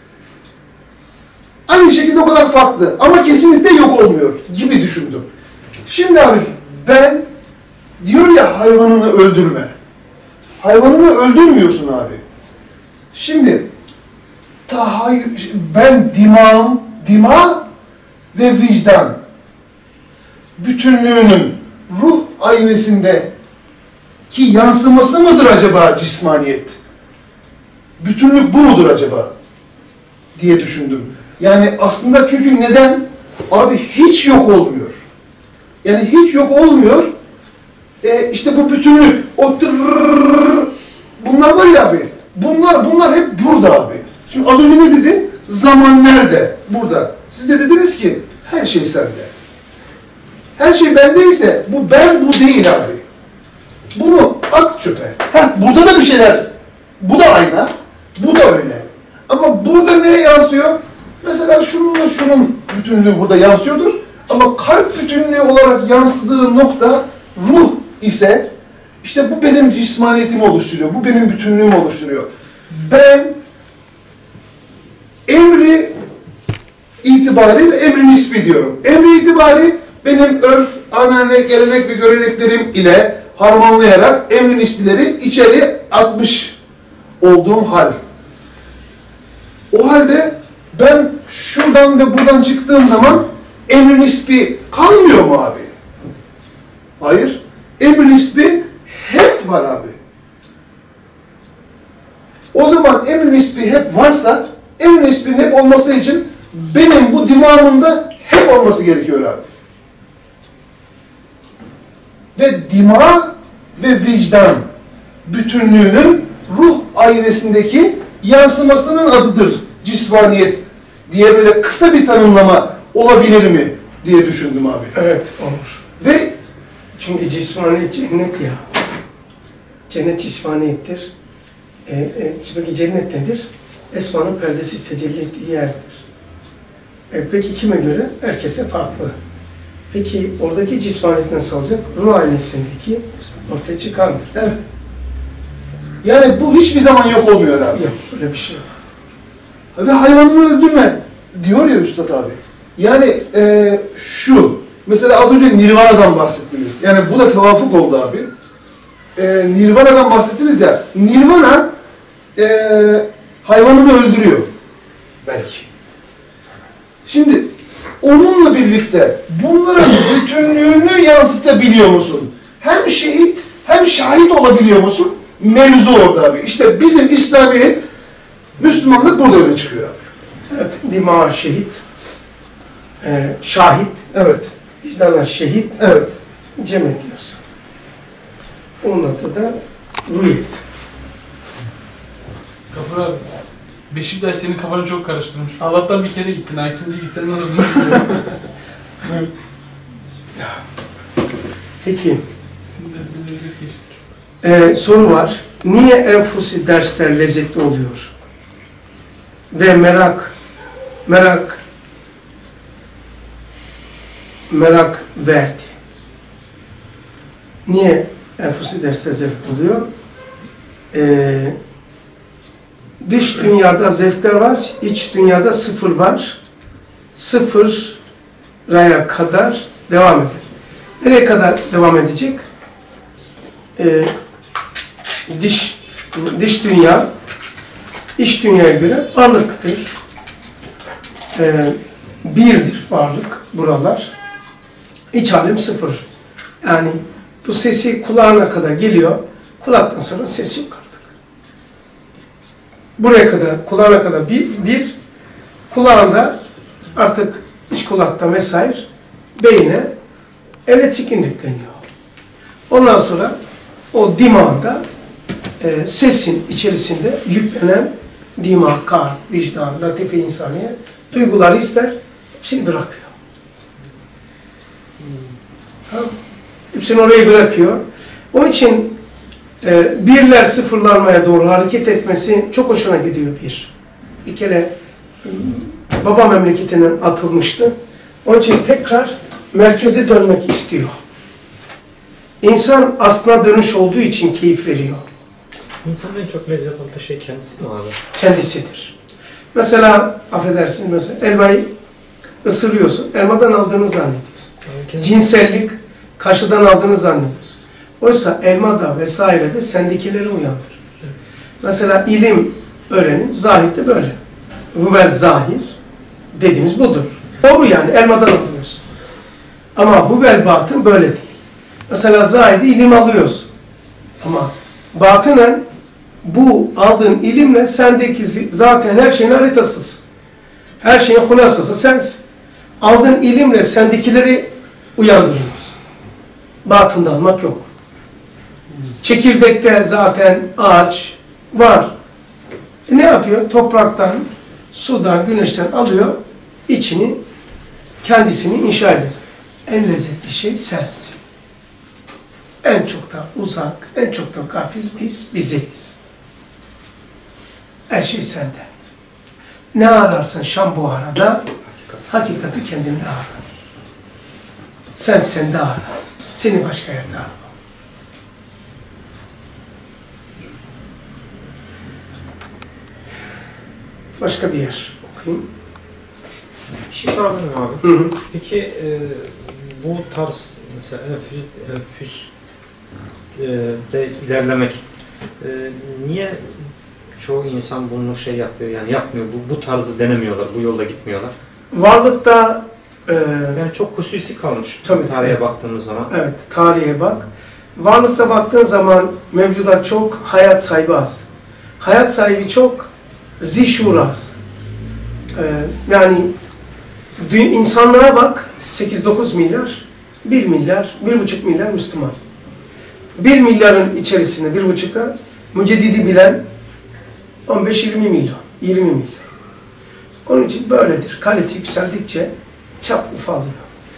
aynı şekilde o kadar farklı ama kesinlikle yok olmuyor gibi düşündüm. Şimdi abi ben diyor ya hayvanını öldürme. Hayvanını öldürmüyorsun abi. Şimdi tahayyül, ben dimağım, dima ve vicdan bütünlüğünün ruh aynesinde ki yansıması mıdır acaba cismaniyet? Bütünlük bu mudur acaba? Diye düşündüm. Yani aslında çünkü neden? Abi hiç yok olmuyor. Yani hiç yok olmuyor. E işte bu bütünlük, o tırrrr, bunlar var ya abi. Bunlar, bunlar hep burada abi. Şimdi az önce ne dedi? Zaman nerede? Burada. Siz de dediniz ki her şey sende. Her şey bendeyse bu ben bu değil abi. Bunu at çöpe. Heh, burada da bir şeyler. Bu da ayna. Bu da öyle. Ama burada neye yansıyor? Mesela şununla şunun bütünlüğü burada yansıyordur. Ama kalp bütünlüğü olarak yansıdığı nokta ruh ise işte bu benim cismaniyetimi oluşturuyor. Bu benim bütünlüğümü oluşturuyor. Ben emri itibari ve emri nispi diyorum. Emri itibari benim örf, anane, gelenek ve göreneklerim ile harmanlayarak emri nisbileri içeri atmış olduğum hal. O halde ben şuradan ve buradan çıktığım zaman emri nispi kalmıyor mu abi? Hayır. Emri nispi hep var abi. O zaman emri nispi hep varsa emri nispinin hep olması için benim bu dimağımında hep olması gerekiyor abi. Ve dima ve vicdan bütünlüğünün ruh aynesindeki yansımasının adıdır cismaniyet diye böyle kısa bir tanımlama olabilir mi diye düşündüm abi. Evet, olur. Ve Çünkü cismaniyet cennet ya. Cennet cismaniyettir. E, e, peki cennet nedir? Esmanın perdesi tecelli ettiği yerdir. E, peki kime göre? Herkese farklı. Peki oradaki cismaniyet nasıl olacak? Ruh aynesindeki ortaya çıkandır. evet. Yani bu hiçbir zaman yok olmuyor abi. Yok, öyle bir şey yok. Ve hayvanını öldürme diyor ya Üstad abi. Yani e, şu, mesela az önce Nirvana'dan bahsettiniz. Yani bu da tevafuk oldu abi. E, Nirvana'dan bahsettiniz ya. Nirvana e, hayvanını öldürüyor. Belki. Şimdi onunla birlikte bunların bütünlüğünü yansıtabiliyor musun? Hem şehit hem şahit olabiliyor musun? Mevzu orada abi. İşte bizim İslamiyet, Müslümanlık burada öne çıkıyor abi. Evet, dima şehit, e, şahit, Evet. vicdana şehit, Evet. cem ediyorsun. Onun adı da rüyet. Gafur abi, Beşiktaş senin kafanı çok karıştırmış. Allah'tan bir kere gittin ha, ikinci gitsen ne olur? Peki, e, soru var. Niye enfusi dersler lezzetli oluyor? Ve merak, merak, merak verdi. Niye enfusi dersler zevk oluyor? Ee, dış dünyada zevkler var, iç dünyada sıfır var. Sıfır raya kadar devam eder. Nereye kadar devam edecek? Ee, dış, dış dünya, iç dünyaya göre varlıktır. Ee, birdir varlık buralar. İç alem sıfır. Yani bu sesi kulağına kadar geliyor. Kulaktan sonra ses yok artık. buraya kadar, kulağına kadar bir, bir kulağında artık iç kulakta vesaire beyine elektrik yükleniyor. Ondan sonra o dimağda e, sesin içerisinde yüklenen dima, kalp, vicdan, latife insaniye duyguları ister, hepsini bırakıyor. Hmm. Hepsini oraya bırakıyor. Onun için e, birler sıfırlanmaya doğru hareket etmesi çok hoşuna gidiyor bir. Bir kere baba memleketinden atılmıştı. Onun için tekrar merkeze dönmek istiyor. İnsan aslına dönüş olduğu için keyif veriyor. İnsanın en çok lezzet aldığı şey kendisi mi abi? Kendisidir. Mesela, affedersin mesela, elmayı ısırıyorsun, elmadan aldığını zannediyorsun. Yani Cinsellik, kaşıdan aldığını zannediyorsun. Oysa elmada vesairede sendekileri uyandırır. Mesela ilim öğrenin, zahirde böyle. Huvel zahir dediğimiz budur. Doğru yani, elmadan alıyorsun. Ama huvel batın böyle değil. Mesela zahirde ilim alıyorsun. Ama batınen bu aldığın ilimle sendeki zaten her şeyin haritasısın. Her şeyin hulasası sensin. Aldığın ilimle sendekileri uyandırıyorsun. Batında almak yok. Çekirdekte zaten ağaç var. E ne yapıyor? Topraktan, sudan, güneşten alıyor, içini, kendisini inşa ediyor. En lezzetli şey sensin. En çok da uzak, en çok da gafil biz bizeyiz. Her şey sende. Ne ararsın Şam Buhara'da, hakikati kendinde ara. Sen sende ara. Seni başka yerde ara. Başka bir yer okuyayım. bir şey sorabilir miyim abi? Hı hı. Peki e, bu tarz mesela enfüs, enfüs e, de ilerlemek e, niye çoğu insan bunu şey yapıyor yani yapmıyor bu bu tarzı denemiyorlar bu yolda gitmiyorlar? Varlıkta e, Yani çok hususi kalmış Tabii, tarihe evet. baktığımız zaman. evet, tarihe bak. Varlıkta baktığın zaman mevcudat çok, hayat sahibi az. Hayat sahibi çok, zişur az. E, yani insanlığa bak, sekiz dokuz milyar, bir milyar, bir buçuk milyar Müslüman. bir milyarın içerisinde bir buçuka müceddidi bilen on beş yirmi milyon, yirmi milyon. Onun için böyledir. Kalite yükseldikçe çap ufalıyor.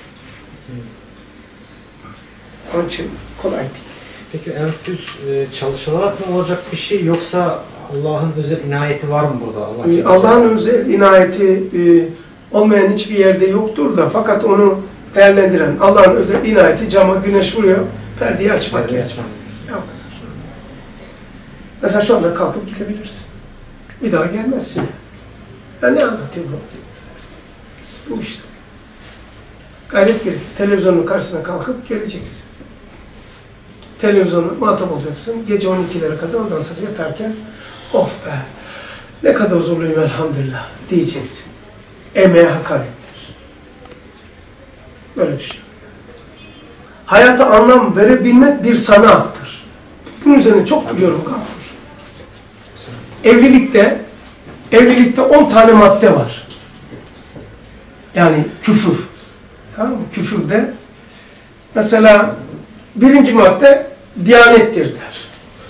Onun için kolay değil. Peki enfüs e, çalışılarak mı olacak bir şey yoksa Allah'ın özel inayeti var mı burada? Allah Ee, Allah'ın özel inayeti e, olmayan hiçbir yerde yoktur da fakat onu değerlendiren Allah'ın özel inayeti cama güneş vuruyor, perdeyi açmak Perdeyi gerekiyor. açmak. Ya o kadar. Mesela şu anda kalkıp gidebilirsin. Bir daha gelmezsin. Ya ne anlatayım bu? Bu işte. Gayret gerekiyor. Televizyonun karşısına kalkıp geleceksin. Televizyonu muhatap olacaksın. Gece on ikilere kadar ondan sonra yatarken of be ne kadar huzurluyum elhamdülillah diyeceksin. Emeğe hakarettir. Böyle bir şey. Hayata anlam verebilmek bir sanattır. Bunun üzerine çok biliyorum Gafur. Evlilikte evlilikte on tane madde var. Yani küfür. Tamam mı? Küfürde mesela birinci madde diyanettir der.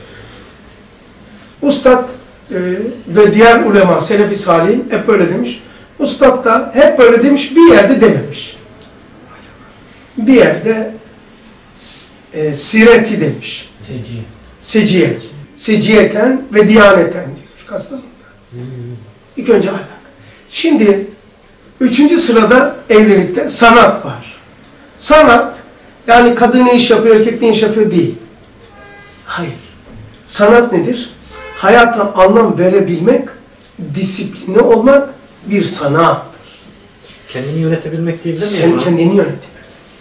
Ustad e, ve diğer ulema, Selefi Salih'in hep böyle demiş. Ustad da hep böyle demiş, bir yerde dememiş. Bir yerde e, sireti demiş. Seciye. Seciye. Seciyeten ve diyaneten diyor. Kastamonu'da. İlk önce ahlak. Şimdi üçüncü sırada evlilikte sanat var. Sanat, yani kadın ne iş yapıyor, erkek ne iş yapıyor değil. Hayır. Sanat nedir? Hayata anlam verebilmek, disipline olmak bir sanattır. Kendini yönetebilmek diyebilir miyim? Sen buna? kendini yönetebilmek.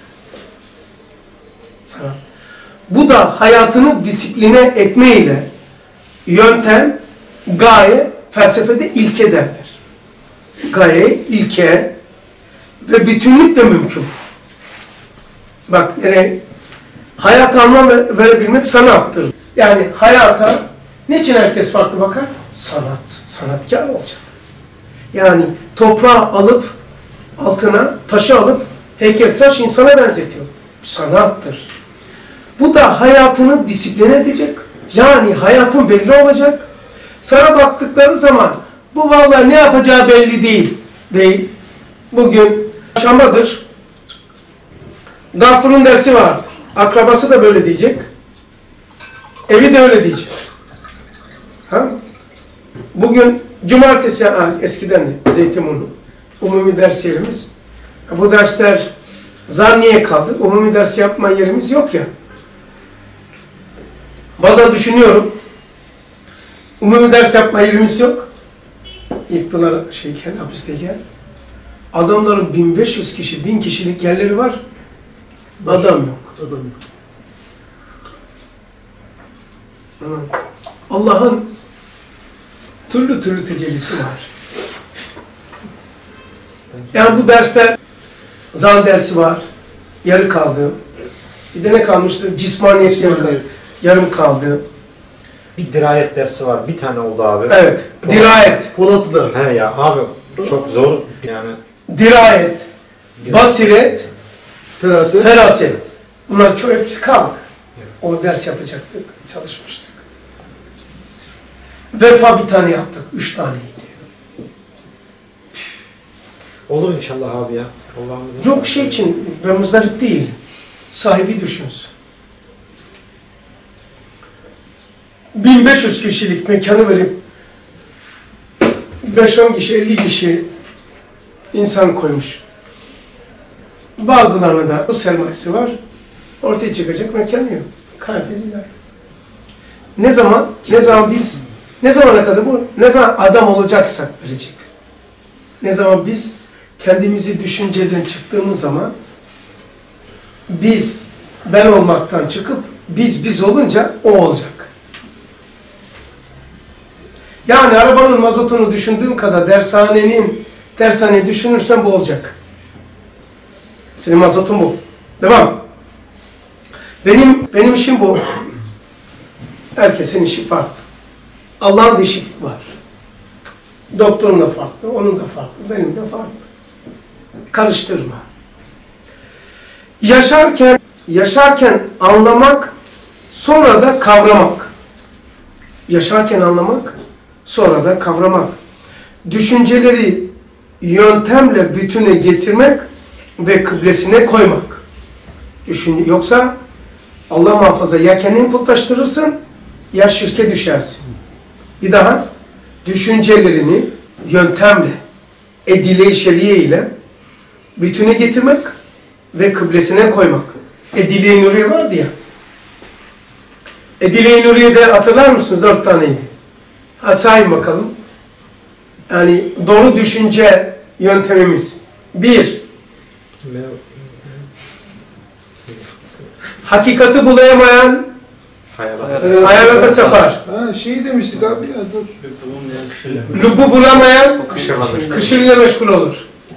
Sanat. Bu da hayatını disipline etmeyle yöntem, gaye, felsefede ilke derler. Gaye, ilke ve bütünlükle mümkün. Bak nereye? Hayata anlam verebilmek sanattır. Yani hayata Niçin herkes farklı bakar? Sanat, sanatkar olacak. Yani toprağı alıp, altına taşı alıp heykeltıraş insana benzetiyor. Sanattır. Bu da hayatını disiplin edecek. Yani hayatın belli olacak. Sana baktıkları zaman bu vallahi ne yapacağı belli değil. Değil. Bugün Şam'dadır. Gafur'un dersi vardır. Akrabası da böyle diyecek. Evi de öyle diyecek. Ha? Bugün cumartesi, ha, eskiden de Zeytinburnu umumi ders yerimiz. Bu dersler zanniye kaldı. Umumi ders yapma yerimiz yok ya. Bazen düşünüyorum. Umumi ders yapma yerimiz yok. Yıktılar şeyken, hapisteyken. Adamların bin beş yüz kişi, bin kişilik yerleri var. Adam yok. Adam yok. Allah'ın türlü türlü tecellisi var. Yani bu dersler, zan dersi var, yarı kaldı. Bir de ne kalmıştı? Cismaniyet yarı kaldı. Yarım kaldı. Bir dirayet dersi var. Bir tane oldu abi. Evet, dirayet. Polatlı'da. He ya abi çok zor yani. Dirayet, basiret, Feraset. feraset. Bunlar çok hepsi kaldı. O ders yapacaktık, çalışmıştık. Vefa bir tane yaptık, üç taneydi. Olur inşallah abi ya. Allah'ımızın. Çok şey için ben muzdarip değilim. Sahibi düşünsün. bin beş yüz kişilik mekanı verip beş on kişi, elli kişi insan koymuş. Bazılarına da bu sermayesi var. Ortaya çıkacak mekan yok. Kaderiler. Ne zaman? Ne zaman biz, ne zamana kadar bu? Ne zaman adam olacaksak verecek. Ne zaman biz kendimizi düşünceden çıktığımız zaman biz ben olmaktan çıkıp biz biz olunca o olacak. Yani arabanın mazotunu düşündüğün kadar dershanenin dershaneyi düşünürsen bu olacak. Senin mazotun bu. Devam. Benim benim işim bu. Herkesin işi farklı. Allah'ın da işi var. Doktorun da farklı, onun da farklı, benim de farklı. Karıştırma. Yaşarken, yaşarken anlamak, sonra da kavramak. Yaşarken anlamak, sonra da kavramak. Düşünceleri yöntemle bütüne getirmek ve kıblesine koymak. Düşün, yoksa Allah muhafaza ya kendini putlaştırırsın ya şirke düşersin. Bir daha düşüncelerini yöntemle, edile-i şeriye ile bütüne getirmek ve kıblesine koymak. Edile-i Nuriye vardı ya. Edile-i Nuriye'de hatırlar mısınız? Dört taneydi. Ha sayın bakalım. Yani doğru düşünce yöntemimiz. Bir, hakikati bulayamayan Hayalat. hayalata sapar. Ha şey demiştik abi ya dur. Lübbu bulamayan Kışırlamış. kışırla meşgul olur.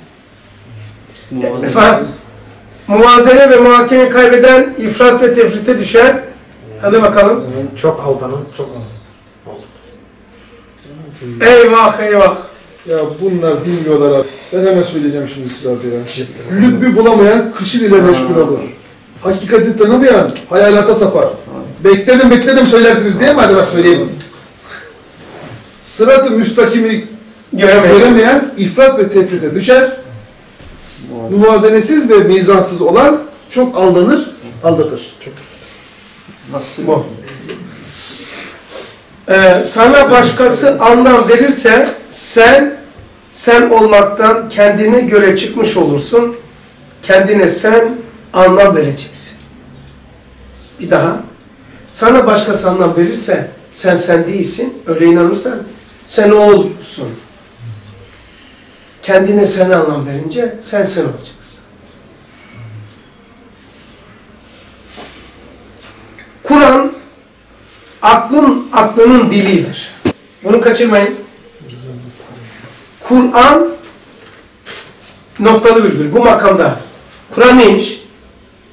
Efendim, muvazene ve muhakeme kaybeden ifrat ve tefrite düşer. Hadi bakalım. Çok aldanın, çok Eyvah eyvah. Ya bunlar bilmiyorlar abi. Ben hemen söyleyeceğim şimdi size abi ya. Lübbü bulamayan kışır ile meşgul olur. Hakikati tanımayan hayalata sapar. Bekledim bekledim söylersiniz diye mi? Hadi bak söyleyeyim. Sırat-ı müstakimi Göremeyin. göremeyen ifrat ve tefrite düşer. Muvazenesiz ve mizansız olan çok aldanır, aldatır. Bu. Ee, sana başkası anlam verirse sen sen olmaktan kendine göre çıkmış olursun. Kendine sen anlam vereceksin. Bir daha. Sana başkası anlam verirse sen sen değilsin. Öyle inanırsan sen o oluyorsun. Kendine sen anlam verince sen sen olacaksın. Kur'an aklın aklının dilidir. Bunu kaçırmayın. Kur'an noktalı virgül bu makamda. Kur'an neymiş?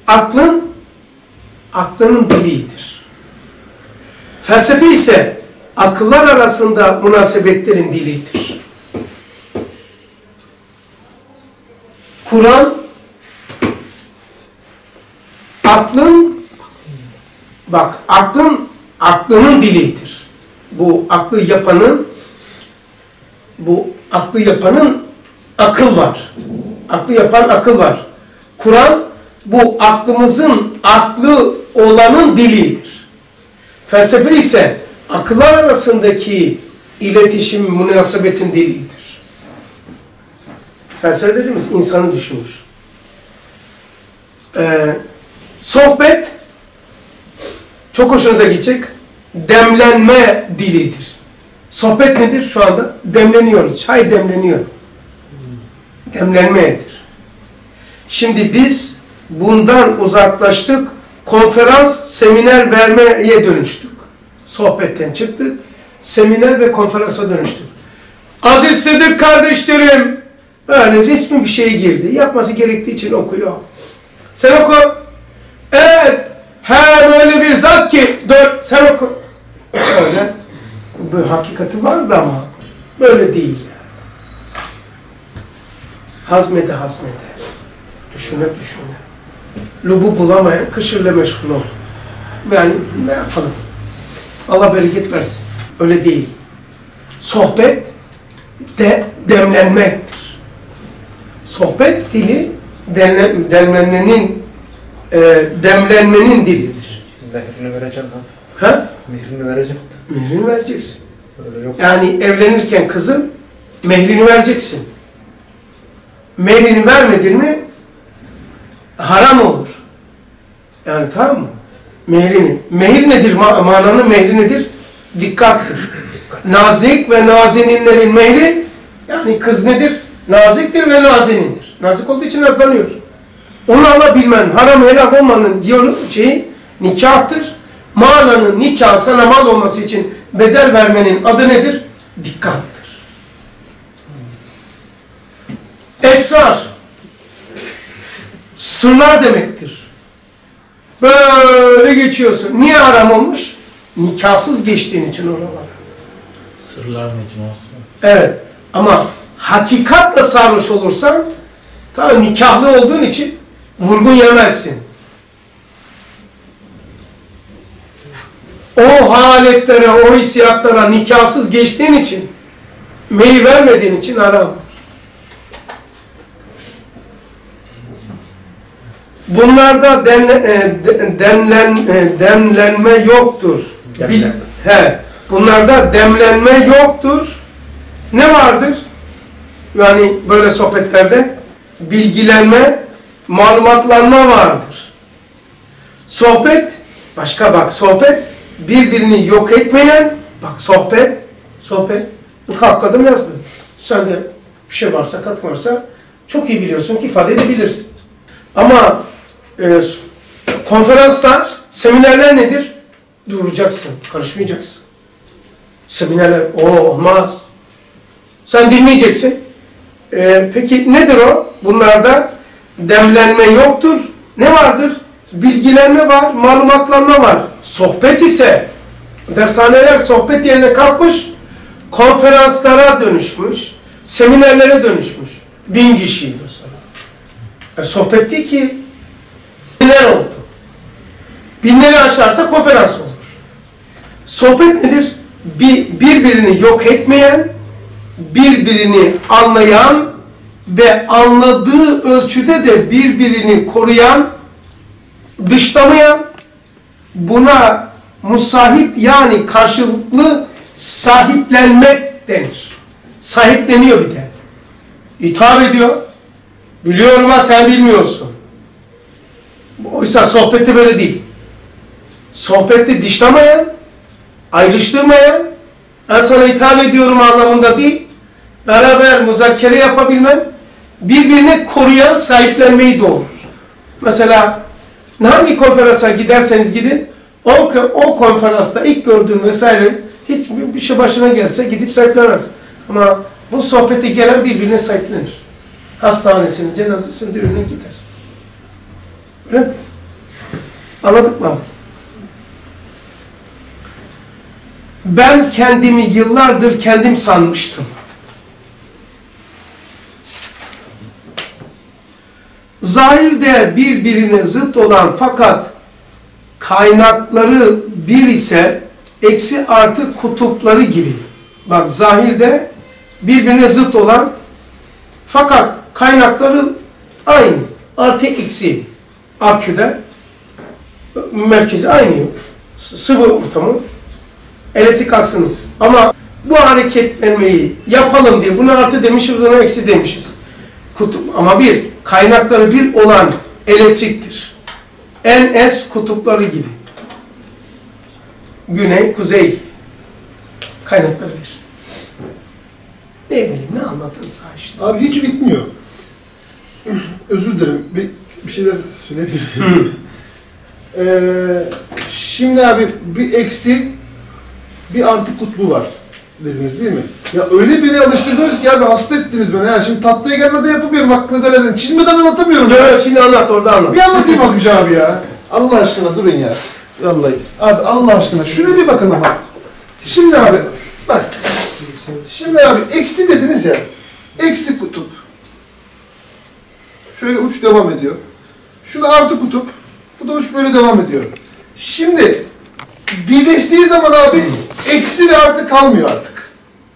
Aklın aklının dilidir. Felsefe ise akıllar arasında münasebetlerin dilidir. Kur'an aklın bak aklın aklının dilidir. Bu aklı yapanın bu aklı yapanın akıl var. Aklı yapan akıl var. Kur'an bu aklımızın aklı olanın dilidir. Felsefe ise akıllar arasındaki iletişim, münasebetin dilidir. Felsefe dediğimiz insanı düşünür. Ee, sohbet çok hoşunuza gidecek. Demlenme dilidir. Sohbet nedir şu anda? Demleniyoruz. Çay demleniyor. Demlenmedir. Şimdi biz bundan uzaklaştık. Konferans, seminer vermeye dönüştük. Sohbetten çıktık. Seminer ve konferansa dönüştük. Aziz Sıdık kardeşlerim, böyle resmi bir şeye girdi. Yapması gerektiği için okuyor. Sen oku. Evet. He böyle bir zat ki. Dört. Sen oku. Öyle. Bu hakikati vardı ama böyle değil. Hazmede hazmede. Düşüne düşüne. Lubu bulamayan kışırla meşgul ol. Yani ne yapalım? Allah bereket versin. Öyle değil. Sohbet de demlenmektir. Sohbet dili demlen, demlenmenin e, demlenmenin dilidir. Mehrini vereceğim abi. Ha? Mehrini vereceğim. Mehrini vereceksin. Öyle yok. Yani evlenirken kızın mehrini vereceksin. Mehrini vermedin mi haram olur. Yani tamam mı? Mehrini. Mehir nedir? Ma mananın mehri nedir? Dikkattır. Nazik ve nazeninlerin mehri, yani kız nedir? Naziktir ve nazenindir. Nazik olduğu için nazlanıyor. Onu alabilmen, haram helal olmanın yolu şeyi nikahtır. Mananın nikah sana mal olması için bedel vermenin adı nedir? Dikkattır. Esrar, sırlar demektir. Böyle geçiyorsun. Niye haram olmuş? Nikahsız geçtiğin için oralara. Sırlar mecmuası mı? Evet. Ama hakikatle sarhoş olursan, tabii nikahlı olduğun için vurgun yemezsin. O haletlere, o hissiyatlara nikahsız geçtiğin için, meyil vermediğin için haramdır. Bunlarda denle, e, demlen, e, demlenme yoktur. Bil, he, bunlarda demlenme yoktur. Ne vardır? Yani böyle sohbetlerde bilgilenme, malumatlanma vardır. Sohbet, başka bak, sohbet birbirini yok etmeyen, bak sohbet, sohbet, kalkladım yazdı. Sen de bir şey varsa, kat varsa çok iyi biliyorsun ki ifade edebilirsin. Ama e, konferanslar, seminerler nedir? Duracaksın, karışmayacaksın. Seminerler, o olmaz. Sen dinleyeceksin. E, peki nedir o? Bunlarda demlenme yoktur. Ne vardır? Bilgilenme var, malumatlanma var. Sohbet ise, dershaneler sohbet yerine kalkmış, konferanslara dönüşmüş, seminerlere dönüşmüş. Bin kişi mesela. E, sohbet değil ki, binler oldu. Binleri aşarsa konferans olur. Sohbet nedir? Bir, birbirini yok etmeyen, birbirini anlayan ve anladığı ölçüde de birbirini koruyan, dışlamayan, buna musahip yani karşılıklı sahiplenmek denir. Sahipleniyor bir de. İtham ediyor. Biliyorum ama sen bilmiyorsun. Oysa sohbette böyle değil. Sohbette dışlamayan, ayrıştırmayan, ben sana hitap ediyorum anlamında değil, beraber muzakere yapabilmen, birbirini koruyan sahiplenmeyi doğurur. Mesela hangi konferansa giderseniz gidin, o, o konferansta ilk gördüğün vesaire hiç bir şey başına gelse gidip sahiplenmez. Ama bu sohbete gelen birbirine sahiplenir. Hastanesinin, cenazesinin, düğününe gider. Öyle mi? Anladık mı abi? Ben kendimi yıllardır kendim sanmıştım. Zahirde birbirine zıt olan fakat kaynakları bir ise eksi artı kutupları gibi. Bak, zahirde birbirine zıt olan fakat kaynakları aynı. Artı eksi. Aküde merkezi aynı. Sıvı ortamı. Elektrik aksını. Ama bu hareketlenmeyi yapalım diye buna artı demişiz, ona eksi demişiz. Kutup. Ama bir, kaynakları bir olan elektriktir. N S kutupları gibi. Güney, kuzey gibi. Kaynakları bir. Ne bileyim, ne anlatırsa işte. Abi hiç bitmiyor. Özür dilerim. Bir, bir şeyler söyleyebilir miyim? ee, şimdi abi bir eksi, bir artı kutbu var dediniz değil mi? Ya öyle beni alıştırdınız ki abi, hasta ettiniz beni. Ya şimdi tatlıya gelmeden yapamıyorum, hakkınızı helal edin. Çizmeden anlatamıyorum. Yok yok, şimdi anlat, orada anlat. Bir anlatayım azmış abi ya. Allah aşkına durun ya. Vallahi. Abi Allah aşkına şuna bir bakın ama. Şimdi abi bak. Şimdi abi eksi dediniz ya. Eksi kutup. Şöyle uç devam ediyor. Şurada artı kutup. Bu da uç böyle devam ediyor. Şimdi birleştiği zaman abi eksi ve artı kalmıyor artık.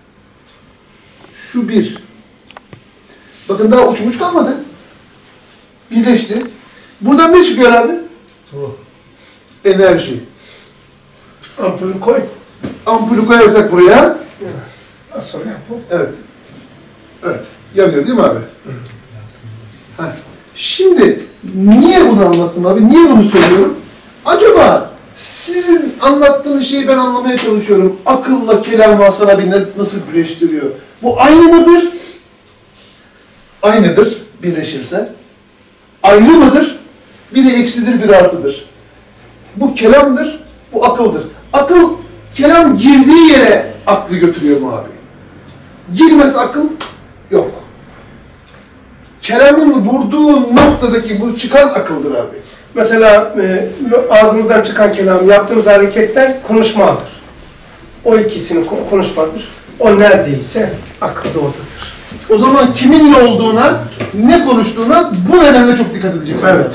Şu bir. Bakın daha uç uç kalmadı. Birleşti. Buradan ne çıkıyor abi? Bu. Enerji. Ampulü koy. Ampulü koyarsak buraya. Az sonra yap. Evet. Evet. Yanıyor değil mi abi? Heh. Şimdi niye bunu anlattım abi? Niye bunu söylüyorum? Acaba sizin anlattığınız şeyi ben anlamaya çalışıyorum. Akılla kelamı Hasan abi nasıl birleştiriyor? Bu aynı mıdır? Aynıdır birleşirse. Ayrı mıdır? Biri eksidir, biri artıdır. Bu kelamdır, bu akıldır. Akıl, kelam girdiği yere aklı götürüyor mu abi? Girmez akıl, yok. Kelamın vurduğu noktadaki bu çıkan akıldır abi. Mesela e, ağzımızdan çıkan kelam, yaptığımız hareketler konuşmadır. O ikisini konuşmadır. O neredeyse akıl da oradadır. O zaman kiminle olduğuna, ne konuştuğuna bu nedenle çok dikkat edeceksin. Evet.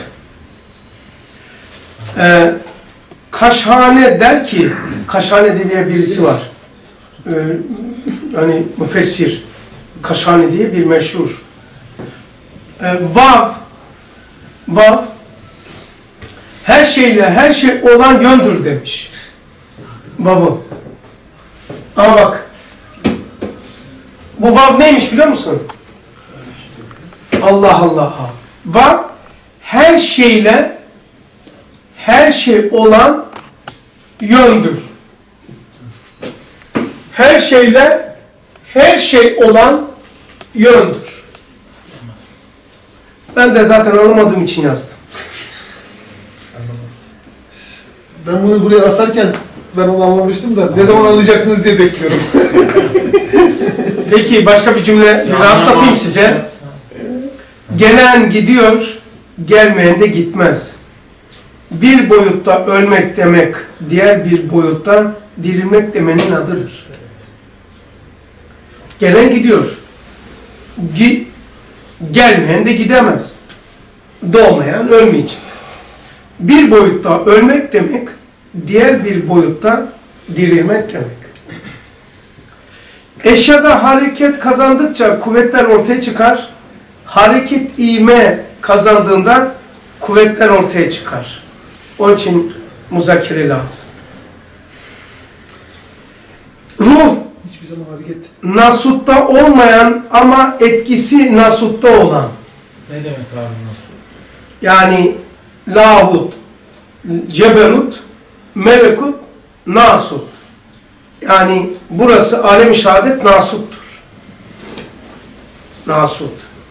Ee, Kaşhane der ki, Kaşhane diye birisi var. Ee, hani müfessir. Kaşhane diye bir meşhur. Ee, vav, vav, her şeyle her şey olan yöndür demiş. Vav'ı. Ama bak, bu vav neymiş biliyor musun? Allah Allah. Vav, her şeyle her şey olan yöndür. Her şeyle her şey olan yöndür. Ben de zaten anlamadığım için yazdım. Ben bunu buraya asarken ben onu anlamıştım da ne zaman anlayacaksınız diye bekliyorum. Peki başka bir cümle rahatlatayım size. Gelen gidiyor, gelmeyen de gitmez. Bir boyutta ölmek demek, diğer bir boyutta dirilmek demenin adıdır. Gelen gidiyor. Gi gelmeyen de gidemez. Doğmayan ölmeyecek. Bir boyutta ölmek demek, diğer bir boyutta dirilmek demek. Eşyada hareket kazandıkça kuvvetler ortaya çıkar. Hareket ivme kazandığında kuvvetler ortaya çıkar. Onun için muzakere lazım. Ruh Hiçbir zaman hareket. nasutta olmayan ama etkisi nasutta olan. Ne demek abi nasıl? Yani lahut, ceberut, melekut, nasut. Yani burası alem-i şehadet nasuttur. Nasut.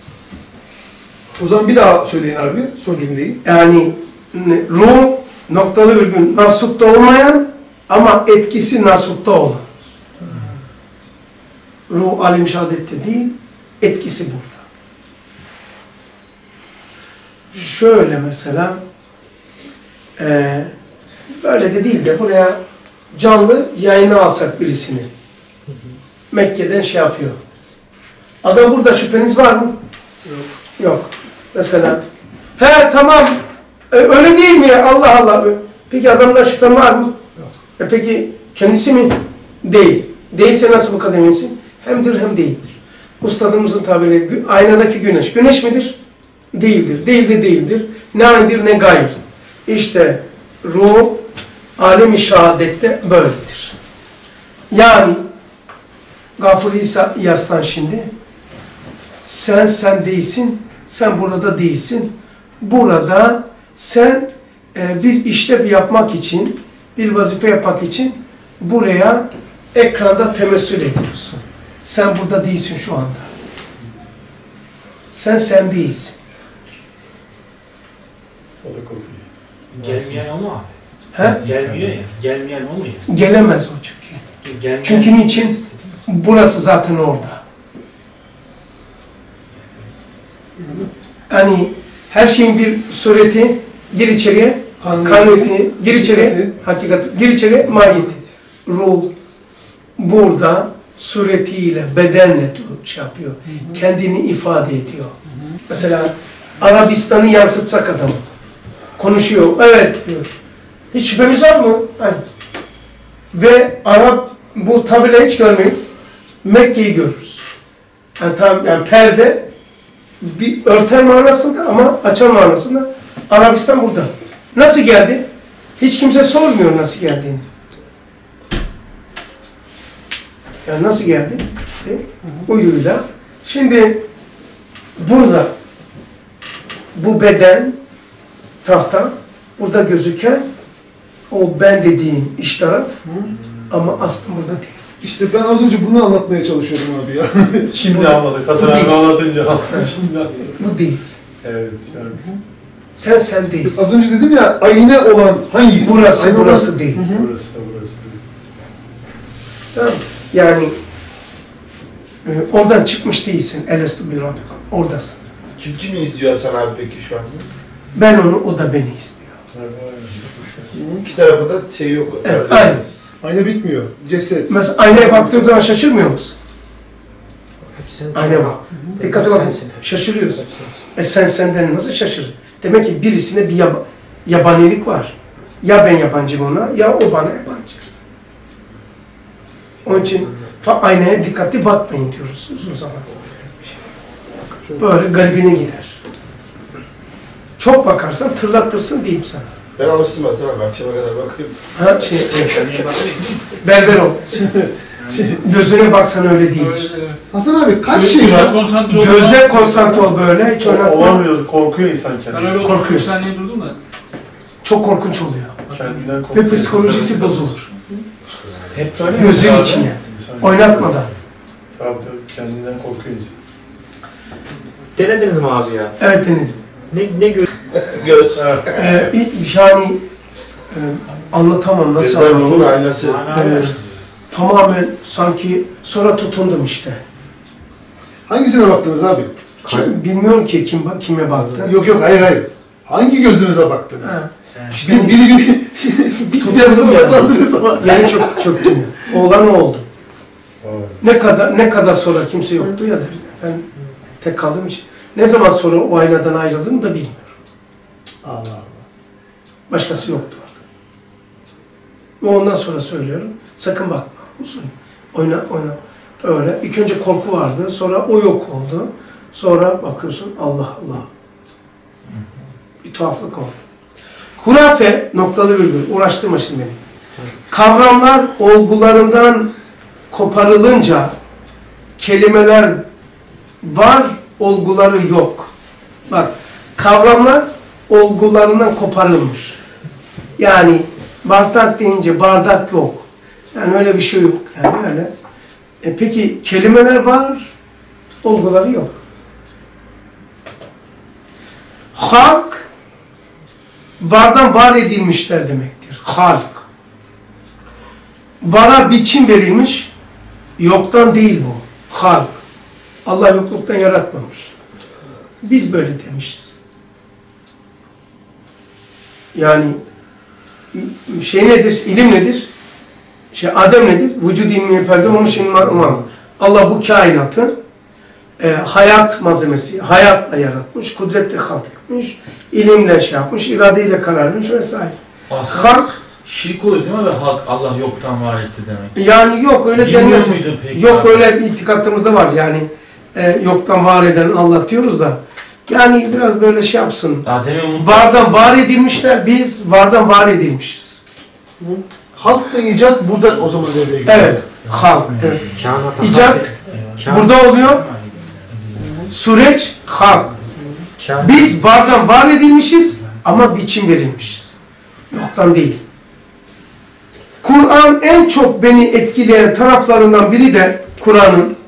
O zaman bir daha söyleyin abi son cümleyi. Yani ruh noktalı virgül nasutta olmayan ama etkisi nasutta olan. Ruh alem-i şehadette değil, etkisi burada. Şöyle mesela, e, böyle de değil de buraya canlı yayına alsak birisini. Mekke'den şey yapıyor. Adam burada şüpheniz var mı? Yok. Yok. Mesela he tamam e, öyle değil mi ya? Allah Allah. Peki adamda şüphen var mı? Yok. E peki kendisi mi? Değil. Değilse nasıl bu kadar eminsin? Hemdir hem değildir. Ustadımızın tabiriyle aynadaki güneş. Güneş midir? Değildir. Değildir değildir. Ne aynıdır ne gayrıdır. İşte ruh alem-i şehadette böyledir. Yani Gafur-i Yaslan şimdi sen sen değilsin, sen burada değilsin. Burada sen e, bir işlev yapmak için, bir vazife yapmak için buraya ekranda temessül ediyorsun. Sen burada değilsin şu anda. Sen sen değilsin. O da kokuyor. Gelmeyen o mu abi? He? Gelmiyor ya. Gelmeyen o mu ya? Gelemez o çünkü. Gelmeyen... Çünkü niçin? Burası zaten orada. Yani her şeyin bir sureti, gir içeriye, kaneti, gir içeriye, hakikati, gir içeriye, mahiyeti. Ruh burada suretiyle, bedenle şey yapıyor. Kendini ifade ediyor. Mesela Arabistan'ı yansıtsak adamı. Konuşuyor, evet diyor. Hiç şüphemiz var mı? Hayır. Ve Arap bu tabela hiç görmeyiz. Mekke'yi görürüz. Yani, tam, yani perde bir örter manasında ama açar manasında Arabistan burada. Nasıl geldi? Hiç kimse sormuyor nasıl geldiğini. Yani nasıl geldi? Uyduyla. Şimdi burada bu beden tahta burada gözüken o ben dediğim iç taraf ama aslında burada değil. İşte ben az önce bunu anlatmaya çalışıyordum abi ya. Şimdi anladık. Hasan Bu abi değil. anlatınca şimdi anladık. Bu değilsin. Evet. Şarkı. Sen sen değilsin. Az önce dedim ya ayna olan hangisi? Burası Ayna burası olan... değil. Burası da burası da. Tamam. Yani e, oradan çıkmış değilsin. Elestu bir Rabbikum. Oradasın. Kim kimi izliyor Hasan abi peki şu anda? Ben onu, o da beni istiyor. İki tarafı da şey yok. Evet, aynı. Ayna bitmiyor. Ceset. Mesela aynaya baktığın zaman şaşırmıyor musun? Hepsinin... Aynaya bak. Dikkate bak. Şaşırıyorsun. E sen senden nasıl şaşırır? Demek ki birisine bir yaba, yabanilik var. Ya ben yabancıyım ona, ya o bana yabancı. Onun için aynaya dikkatli bakmayın diyoruz uzun zaman. Böyle garibine gider. Çok bakarsan tırlattırsın diyeyim sana. Ben alıştım Hasan abi. Akşama kadar bakıyorum. Ha şey, berber ol. Gözüne baksan öyle değil işte. Hasan abi kaç Göz- şey göze var? konsantre olma. Göze konsantre ol böyle, hiç oynatma. Olamıyor. Korkuyor insan Ben kendine. öyle Korkuyor. korkuyor. Saniye durdum da. Çok korkunç oluyor. Kendinden korkuyor. Ve psikolojisi bozulur. Hep böyle Gözün mi? içine. İnsan- Oynatmadan. Tabii tabii. Kendinden korkuyor insan. Denediniz mi abi ya? Evet denedim. Ne, ne gör... Göz. Ee, ilk yani e, anlatamam nasıl Gözler ruhun anlatayım. aynası. Ee, tamamen sanki sonra tutundum işte. Hangisine baktınız abi? Kim, bilmiyorum ki kim bak kime baktı. Yok yok hayır hayır. Hangi gözünüze baktınız? Ha. İşte biri biri bir Tutundum ya. baklandınız ama. Yani çok çöktüm ya. Olan oldu. Ne kadar ne kadar sonra kimse yoktu ya da ben tek kaldım için. Ne zaman sonra o aynadan ayrıldım da bilmiyorum. Allah Allah. Başkası yoktu orada. Ve ondan sonra söylüyorum. Sakın bakma. Uzun. Oyna oyna. Öyle. İlk önce korku vardı. Sonra o yok oldu. Sonra bakıyorsun Allah Allah. Bir tuhaflık oldu. Hurafe noktalı virgül. Uğraştırma şimdi beni. Kavramlar olgularından koparılınca kelimeler var, olguları yok. Bak, kavramlar olgularından koparılmış. Yani bardak deyince bardak yok. Yani öyle bir şey yok. Yani öyle. E peki kelimeler var, olguları yok. Halk vardan var edilmişler demektir. Halk. Vara biçim verilmiş, yoktan değil bu. Halk. Allah yokluktan yaratmamış. Biz böyle demişiz. Yani şey nedir, ilim nedir? Şey, Adem nedir? Vücud ilmi perde olmuş imam. Allah bu kainatı e, hayat malzemesi, hayatla yaratmış, kudretle halk etmiş, ilimle şey yapmış, iradeyle karar vermiş vesaire. Aslında Halk, şirk oluyor değil mi ve halk Allah yoktan var etti demek. yani yok öyle Bilmiyor denmez. muydu peki? Yok abi? öyle bir itikadımızda var yani e, yoktan var eden Allah diyoruz da yani biraz böyle şey yapsın. Adem'e umut Vardan var edilmişler, biz vardan var edilmişiz. Halk da icat burada o zaman devreye giriyor. Evet, halk. Evet. Kânata İcat Kân- burada oluyor, süreç halk. kân- Biz vardan var edilmişiz ama biçim verilmişiz. Yoktan değil. Kur'an en çok beni etkileyen taraflarından biri de Kur'an'ın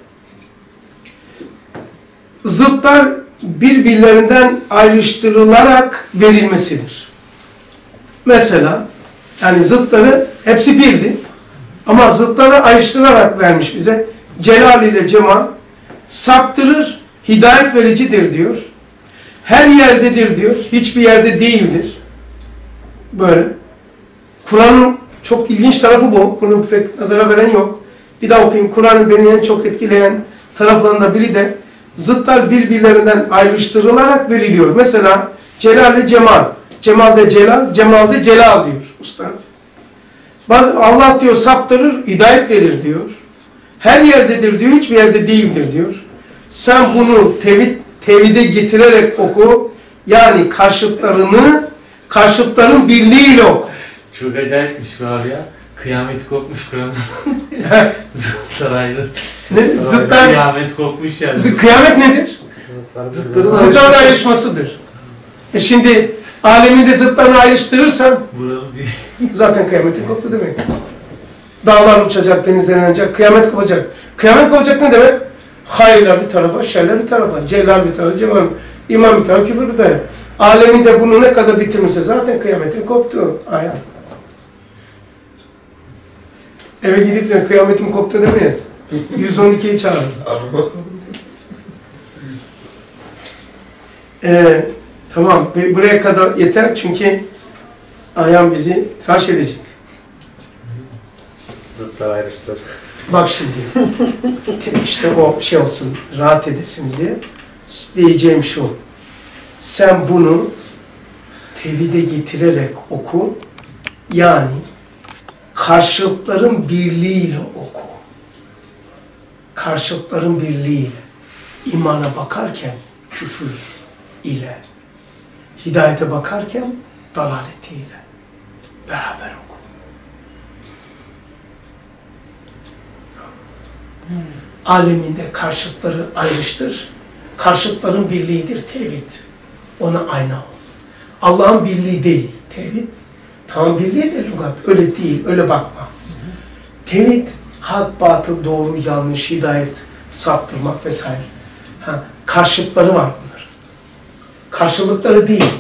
zıtlar birbirlerinden ayrıştırılarak verilmesidir. Mesela yani zıtları hepsi birdi ama zıtları ayrıştırarak vermiş bize. Celal ile cemal saptırır, hidayet vericidir diyor. Her yerdedir diyor, hiçbir yerde değildir. Böyle. Kur'an'ın çok ilginç tarafı bu. Bunu pek nazara veren yok. Bir daha okuyayım. Kur'an'ın beni en çok etkileyen taraflarından biri de zıtlar birbirlerinden ayrıştırılarak veriliyor. Mesela celal ile cemal. Cemal'de celal, cemal'de celal diyor usta. Allah diyor saptırır, hidayet verir diyor. Her yerdedir diyor, hiçbir yerde değildir diyor. Sen bunu tevhid, tevhide getirerek oku. Yani karşıtlarını, karşıtların birliğiyle oku. çok acayipmiş bu abi ya. Kıyamet kopmuş Kur'an'ın. Zıtlar ayrı. Ne? Zıtlar, Kıyamet kopmuş yani. zı- kıyamet nedir? Zıtları Zıtların Zıtların ayrışmasıdır. E şimdi aleminde zıtlarını ayrıştırırsan Buralı bir... zaten kıyametin koptu demek. Dağlar uçacak, denizler inecek, kıyamet kopacak. Kıyamet kopacak ne demek? Hayırlar bir tarafa, şerler bir tarafa, celal bir tarafa, cemal, iman bir tarafa, küfür bir tarafa. Aleminde bunu ne kadar bitirmişse zaten kıyametin koptu. Aynen. Eve gidip de kıyametin koptu demeyiz. yüz on ikiyi çağırır. Ee, tamam, buraya kadar yeter çünkü Ayhan bizi tıraş edecek. zıtları ayrıştırır. Bak şimdi, işte o şey olsun, rahat edesiniz diye diyeceğim şu, sen bunu tevhide getirerek oku, yani karşıtların birliğiyle oku. Karşıtların birliğiyle, imana bakarken küfür ile, hidayete bakarken dalaletiyle beraber oku. Aleminde karşıtları ayrıştır. Karşıtların birliğidir tevhid. Ona ayna ol. Allah'ın birliği değil tevhid. Tam birliği de lügat. Öyle değil, öyle bakma. Tevhid, hak, batıl, doğru, yanlış, hidayet, saptırmak vesaire. Ha, karşıtları var bunlar. Karşılıkları değil.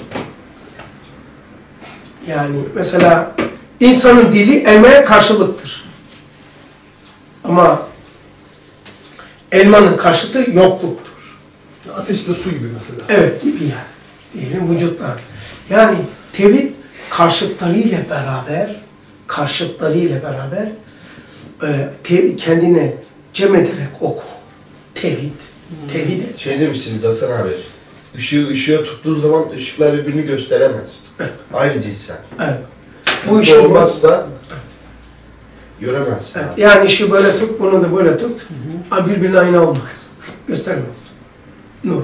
Yani mesela insanın dili elmaya karşılıktır. Ama elmanın karşıtı yokluktur. Ateşte su gibi mesela. Evet gibi yani. Diyelim vücutlar. Yani tevhid karşıtlarıyla beraber karşıtlarıyla beraber e, te, kendine cem ederek oku. Tevhid. Tevhid et. Şey demişsiniz Hasan abi, ışığı ışığa tuttuğun zaman ışıklar birbirini gösteremez. Evet. Aynı cinsten. Evet. Bu Bu iş işi olmazsa göremezsin. evet. abi. Yani işi böyle tut, bunu da böyle tut. Ama birbirine aynı olmaz. Göstermez. Nur.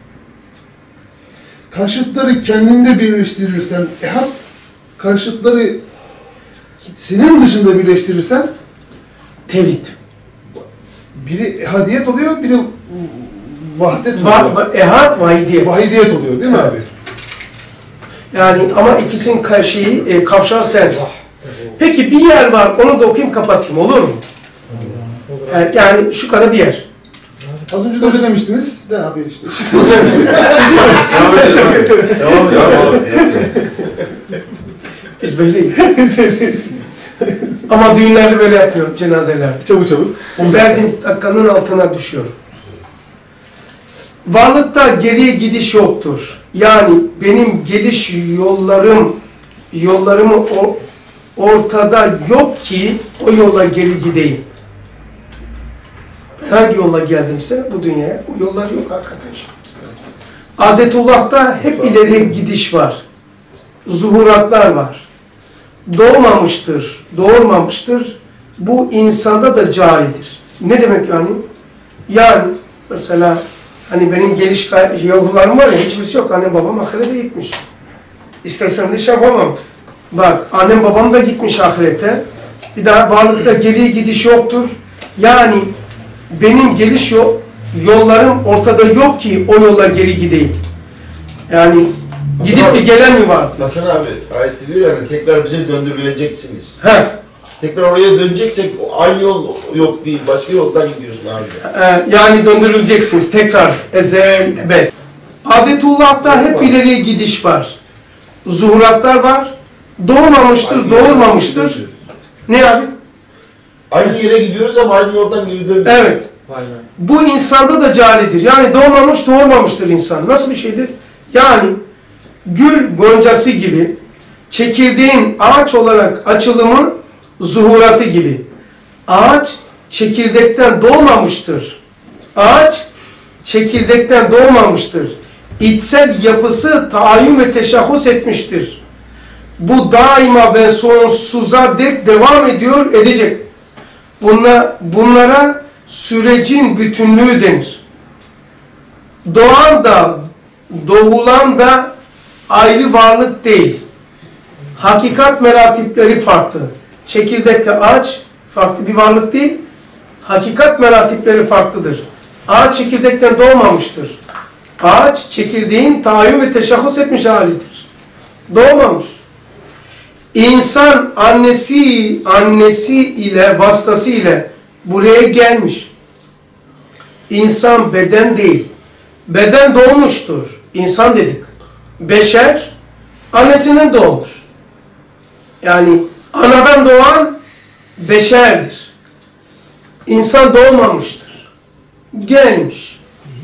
Karşıtları kendinde birleştirirsen ehad, karşıtları senin dışında birleştirirsen Tevhid. biri ehadiyet oluyor, biri vahdet Va, oluyor. va, ehad, vahidiyet. Vahidiyet oluyor değil mi Evet. abi? Yani ama ikisinin ka- şeyi, e, kavşağı sensin. Peki bir yer var, onu da okuyayım kapatayım, olur mu? Yani, yani şu kadar bir yer. Az önce de öyle demiştiniz. De abi işte. Devam et, devam et. Biz böyleyiz. Ama düğünlerde böyle yapıyorum, cenazelerde. Çabuk çabuk. Verdiğim dakikanın altına düşüyorum. Varlıkta geriye gidiş yoktur. Yani benim geliş yollarım, yollarımı o, ortada yok ki o yola geri gideyim. Ben hangi yolla geldimse bu dünyaya, o yollar yok hakikaten. Adetullah'ta hep ileri gidiş var. Zuhuratlar var. Doğmamıştır, doğurmamıştır. Bu insanda da caridir. Ne demek yani? Yani mesela hani benim geliş yollarım var ya, hiçbirisi yok. Annem babam ahirete gitmiş. İstersen de şey yapamam. Bak, annem babam da gitmiş ahirete. Bir daha varlıkta geriye gidiş yoktur. Yani benim geliş yol, yollarım ortada yok ki o yola geri gideyim. Yani gidip de gelen mi vardı? Hasan abi ayette diyor yani tekrar bize döndürüleceksiniz. He. Tekrar oraya döneceksek aynı yol yok değil, başka yoldan gidiyorsun abi. Ee, yani döndürüleceksiniz tekrar ezel ebed. Adetullah'ta hep ileriye gidiş var. Zuhuratlar var. Doğmamıştır, doğurmamıştır. Ne abi? Aynı yere gidiyoruz ama aynı yoldan geri dönüyoruz. Evet. Bu insanda da caridir. Yani doğmamış, doğurmamıştır insan. Nasıl bir şeydir? Yani gül goncası gibi, çekirdeğin ağaç olarak açılımı zuhuratı gibi. Ağaç çekirdekten doğmamıştır. Ağaç çekirdekten doğmamıştır. İçsel yapısı taayyün ve teşahhus etmiştir. Bu daima ve sonsuza dek devam ediyor, edecek. Bunla, bunlara sürecin bütünlüğü denir. Doğan da, doğulan da ayrı varlık değil. Hakikat meratipleri farklı. Çekirdekte ağaç farklı bir varlık değil. Hakikat meratipleri farklıdır. Ağaç çekirdekten doğmamıştır. Ağaç çekirdeğin taayyün ve teşahhus etmiş halidir. Doğmamış. İnsan annesi annesi ile vasıtası ile buraya gelmiş. İnsan beden değil. Beden doğmuştur. İnsan dedik. Beşer annesinden doğmuş. Yani anadan doğan beşerdir. İnsan doğmamıştır. Gelmiş.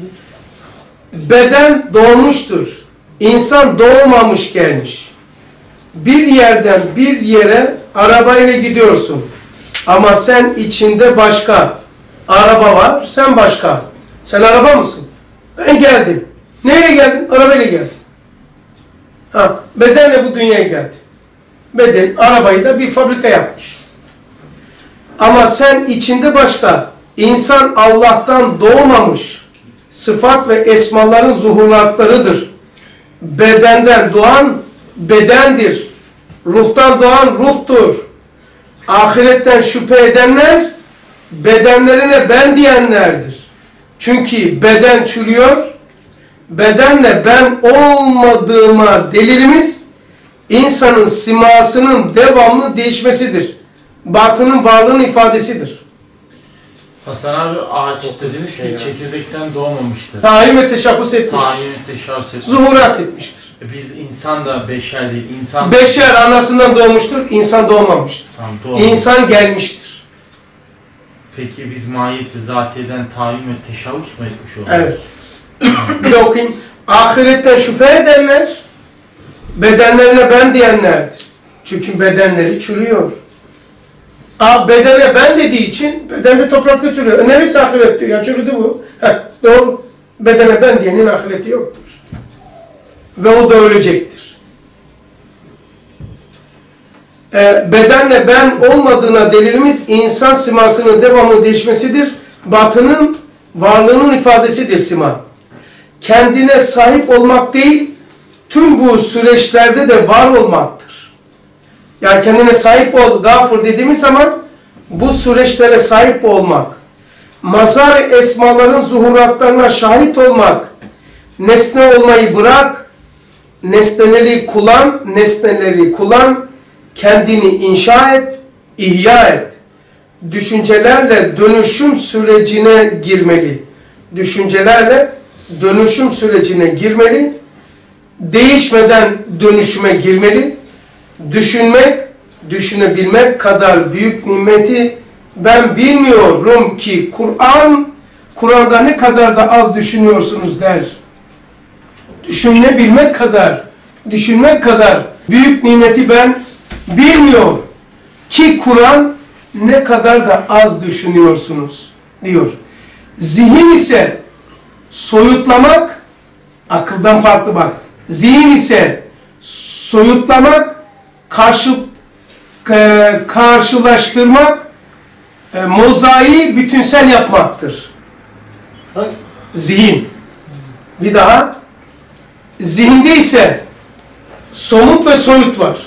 Beden doğmuştur. İnsan doğmamış gelmiş. Bir yerden bir yere arabayla gidiyorsun. Ama sen içinde başka. Araba var, sen başka. Sen araba mısın? Ben geldim. Neyle geldin? Arabayla geldim. Ha, bedenle bu dünyaya geldi. Beden, arabayı da bir fabrika yapmış. Ama sen içinde başka. İnsan Allah'tan doğmamış. Sıfat ve esmaların zuhuratlarıdır. Bedenden doğan bedendir. Ruhtan doğan ruhtur. Ahiretten şüphe edenler bedenlerine ben diyenlerdir. Çünkü beden çürüyor. Bedenle ben olmadığıma delilimiz insanın simasının devamlı değişmesidir. Batının varlığının ifadesidir. Hasan abi ağaç dediniz ki çekirdekten doğmamıştır. Tayin ve teşabbüs etmiştir. Tayin ve teşabbüs etmiştir. Zuhurat etmiştir. Biz insan da beşer değil. İnsan Beşer anasından doğmuştur, insan doğmamıştır. Tamam, İnsan gelmiştir. Peki biz mahiyeti zatiyeden tayin ve teşabbüs mü etmiş oluyoruz? Evet. Bir de okuyayım. Ahiretten şüphe edenler, bedenlerine ben diyenlerdir. Çünkü bedenleri çürüyor. A, bedene ben dediği için bedende toprakta çürüyor. E, neresi ahiret diyor? Ya çürüdü bu. Heh, doğru. Bedene ben diyenin ahireti yoktur. Ve o da ölecektir. E, bedenle ben olmadığına delilimiz insan simasının devamlı değişmesidir. Batının varlığının ifadesidir sima. Kendine sahip olmak değil, tüm bu süreçlerde de var olmaktır. Yani kendine sahip ol, gafur dediğimiz zaman bu süreçlere sahip olmak, mazhar esmaların zuhuratlarına şahit olmak, nesne olmayı bırak, nesneleri kullan, nesneleri kullan, kendini inşa et, ihya et. Düşüncelerle dönüşüm sürecine girmeli. Düşüncelerle dönüşüm sürecine girmeli. Değişmeden dönüşüme girmeli. Düşünmek, düşünebilmek kadar büyük nimeti ben bilmiyorum ki Kur'an, Kur'an'da ne kadar da az düşünüyorsunuz der. Düşünebilmek kadar, düşünmek kadar büyük nimeti ben bilmiyorum. Ki Kur'an ne kadar da az düşünüyorsunuz diyor. Zihin ise soyutlamak, akıldan farklı bak. Zihin ise soyutlamak, karşı, e, karşılaştırmak, e, mozaiği bütünsel yapmaktır. Hangi? Zihin. Bir daha. Zihinde ise somut ve soyut var.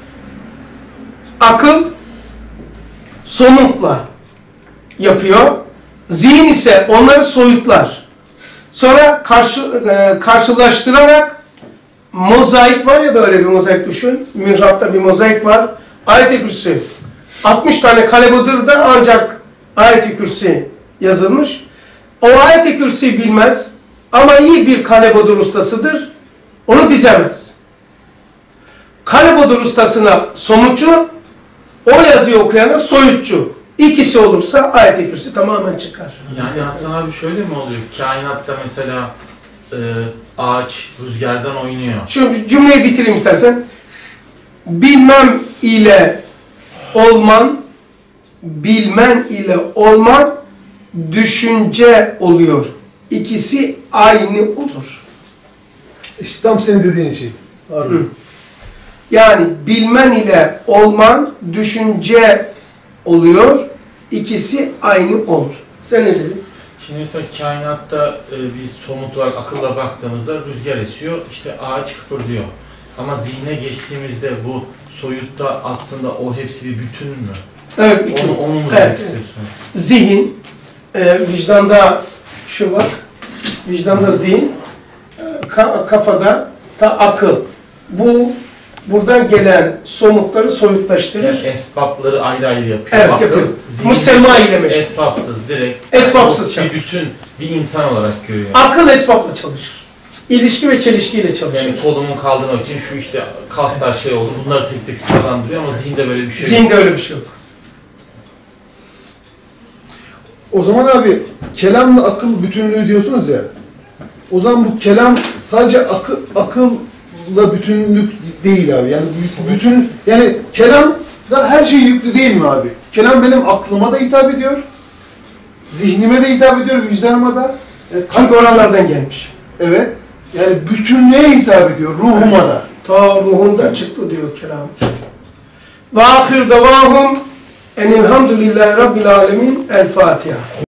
Akıl somutla yapıyor. Zihin ise onları soyutlar. Sonra karşı, e, karşılaştırarak mozaik var ya, böyle bir mozaik düşün. Mihrapta bir mozaik var. Ayet-i Kürsi. altmış tane kalebodurda ancak Ayet-i Kürsi yazılmış. O Ayet-i Kürsi bilmez ama iyi bir kalebodur ustasıdır. Onu dizemez. Kalebodur ustasına somutçu, o yazıyı okuyana soyutçu. İkisi olursa Ayet-i Kürsi tamamen çıkar. Yani Hasan abi şöyle mi oluyor? Kainatta mesela e, ağaç rüzgardan oynuyor. Şu cümleyi bitireyim istersen. Bilmem ile olman, bilmen ile olman düşünce oluyor. İkisi aynı olur. İşte tam senin dediğin şey. Harbi. Hı. Yani bilmen ile olman düşünce oluyor. İkisi aynı olur. Sen ne dedin? Şimdi mesela kainatta e, biz somut olarak akılla baktığımızda rüzgar esiyor, işte ağaç kıpırdıyor. Ama zihne geçtiğimizde bu soyutta aslında o hepsi bir bütün mü? Evet, bütün. Onu, onu mu Evet, demek evet. istiyorsun? Zihin, e, vicdanda şu bak, vicdanda zihin, e, ka- kafada da akıl. Bu buradan gelen somutları soyutlaştırır. Yani esbapları ayrı ayrı yapıyor. Evet, Akıl, yapıyor. zihin Musemma ile meşgul. esbapsız, direkt Esbapsız bir çalışır. bütün, bir insan olarak görüyor. Akıl esbapla çalışır. İlişki ve çelişkiyle çalışır. Yani kolumu kaldırmak için şu işte kaslar şey oldu, bunları tek tek sıralandırıyor ama zihinde böyle bir şey yok. Zihinde öyle bir şey yok. O zaman abi kelamla akıl bütünlüğü diyorsunuz ya. O zaman bu kelam sadece akı, akılla bütünlük değil abi. Yani bütün yani kelam da her şey yüklü değil mi abi? Kelam benim aklıma da hitap ediyor. Zihnime de hitap ediyor, vicdanıma da. Evet, çünkü oralardan gelmiş. Evet. Yani bütünlüğe hitap ediyor, ruhuma da. Ta ruhundan çıktı diyor kelam. Ve ahir davahum enilhamdülillahi rabbil alemin. El Fatiha.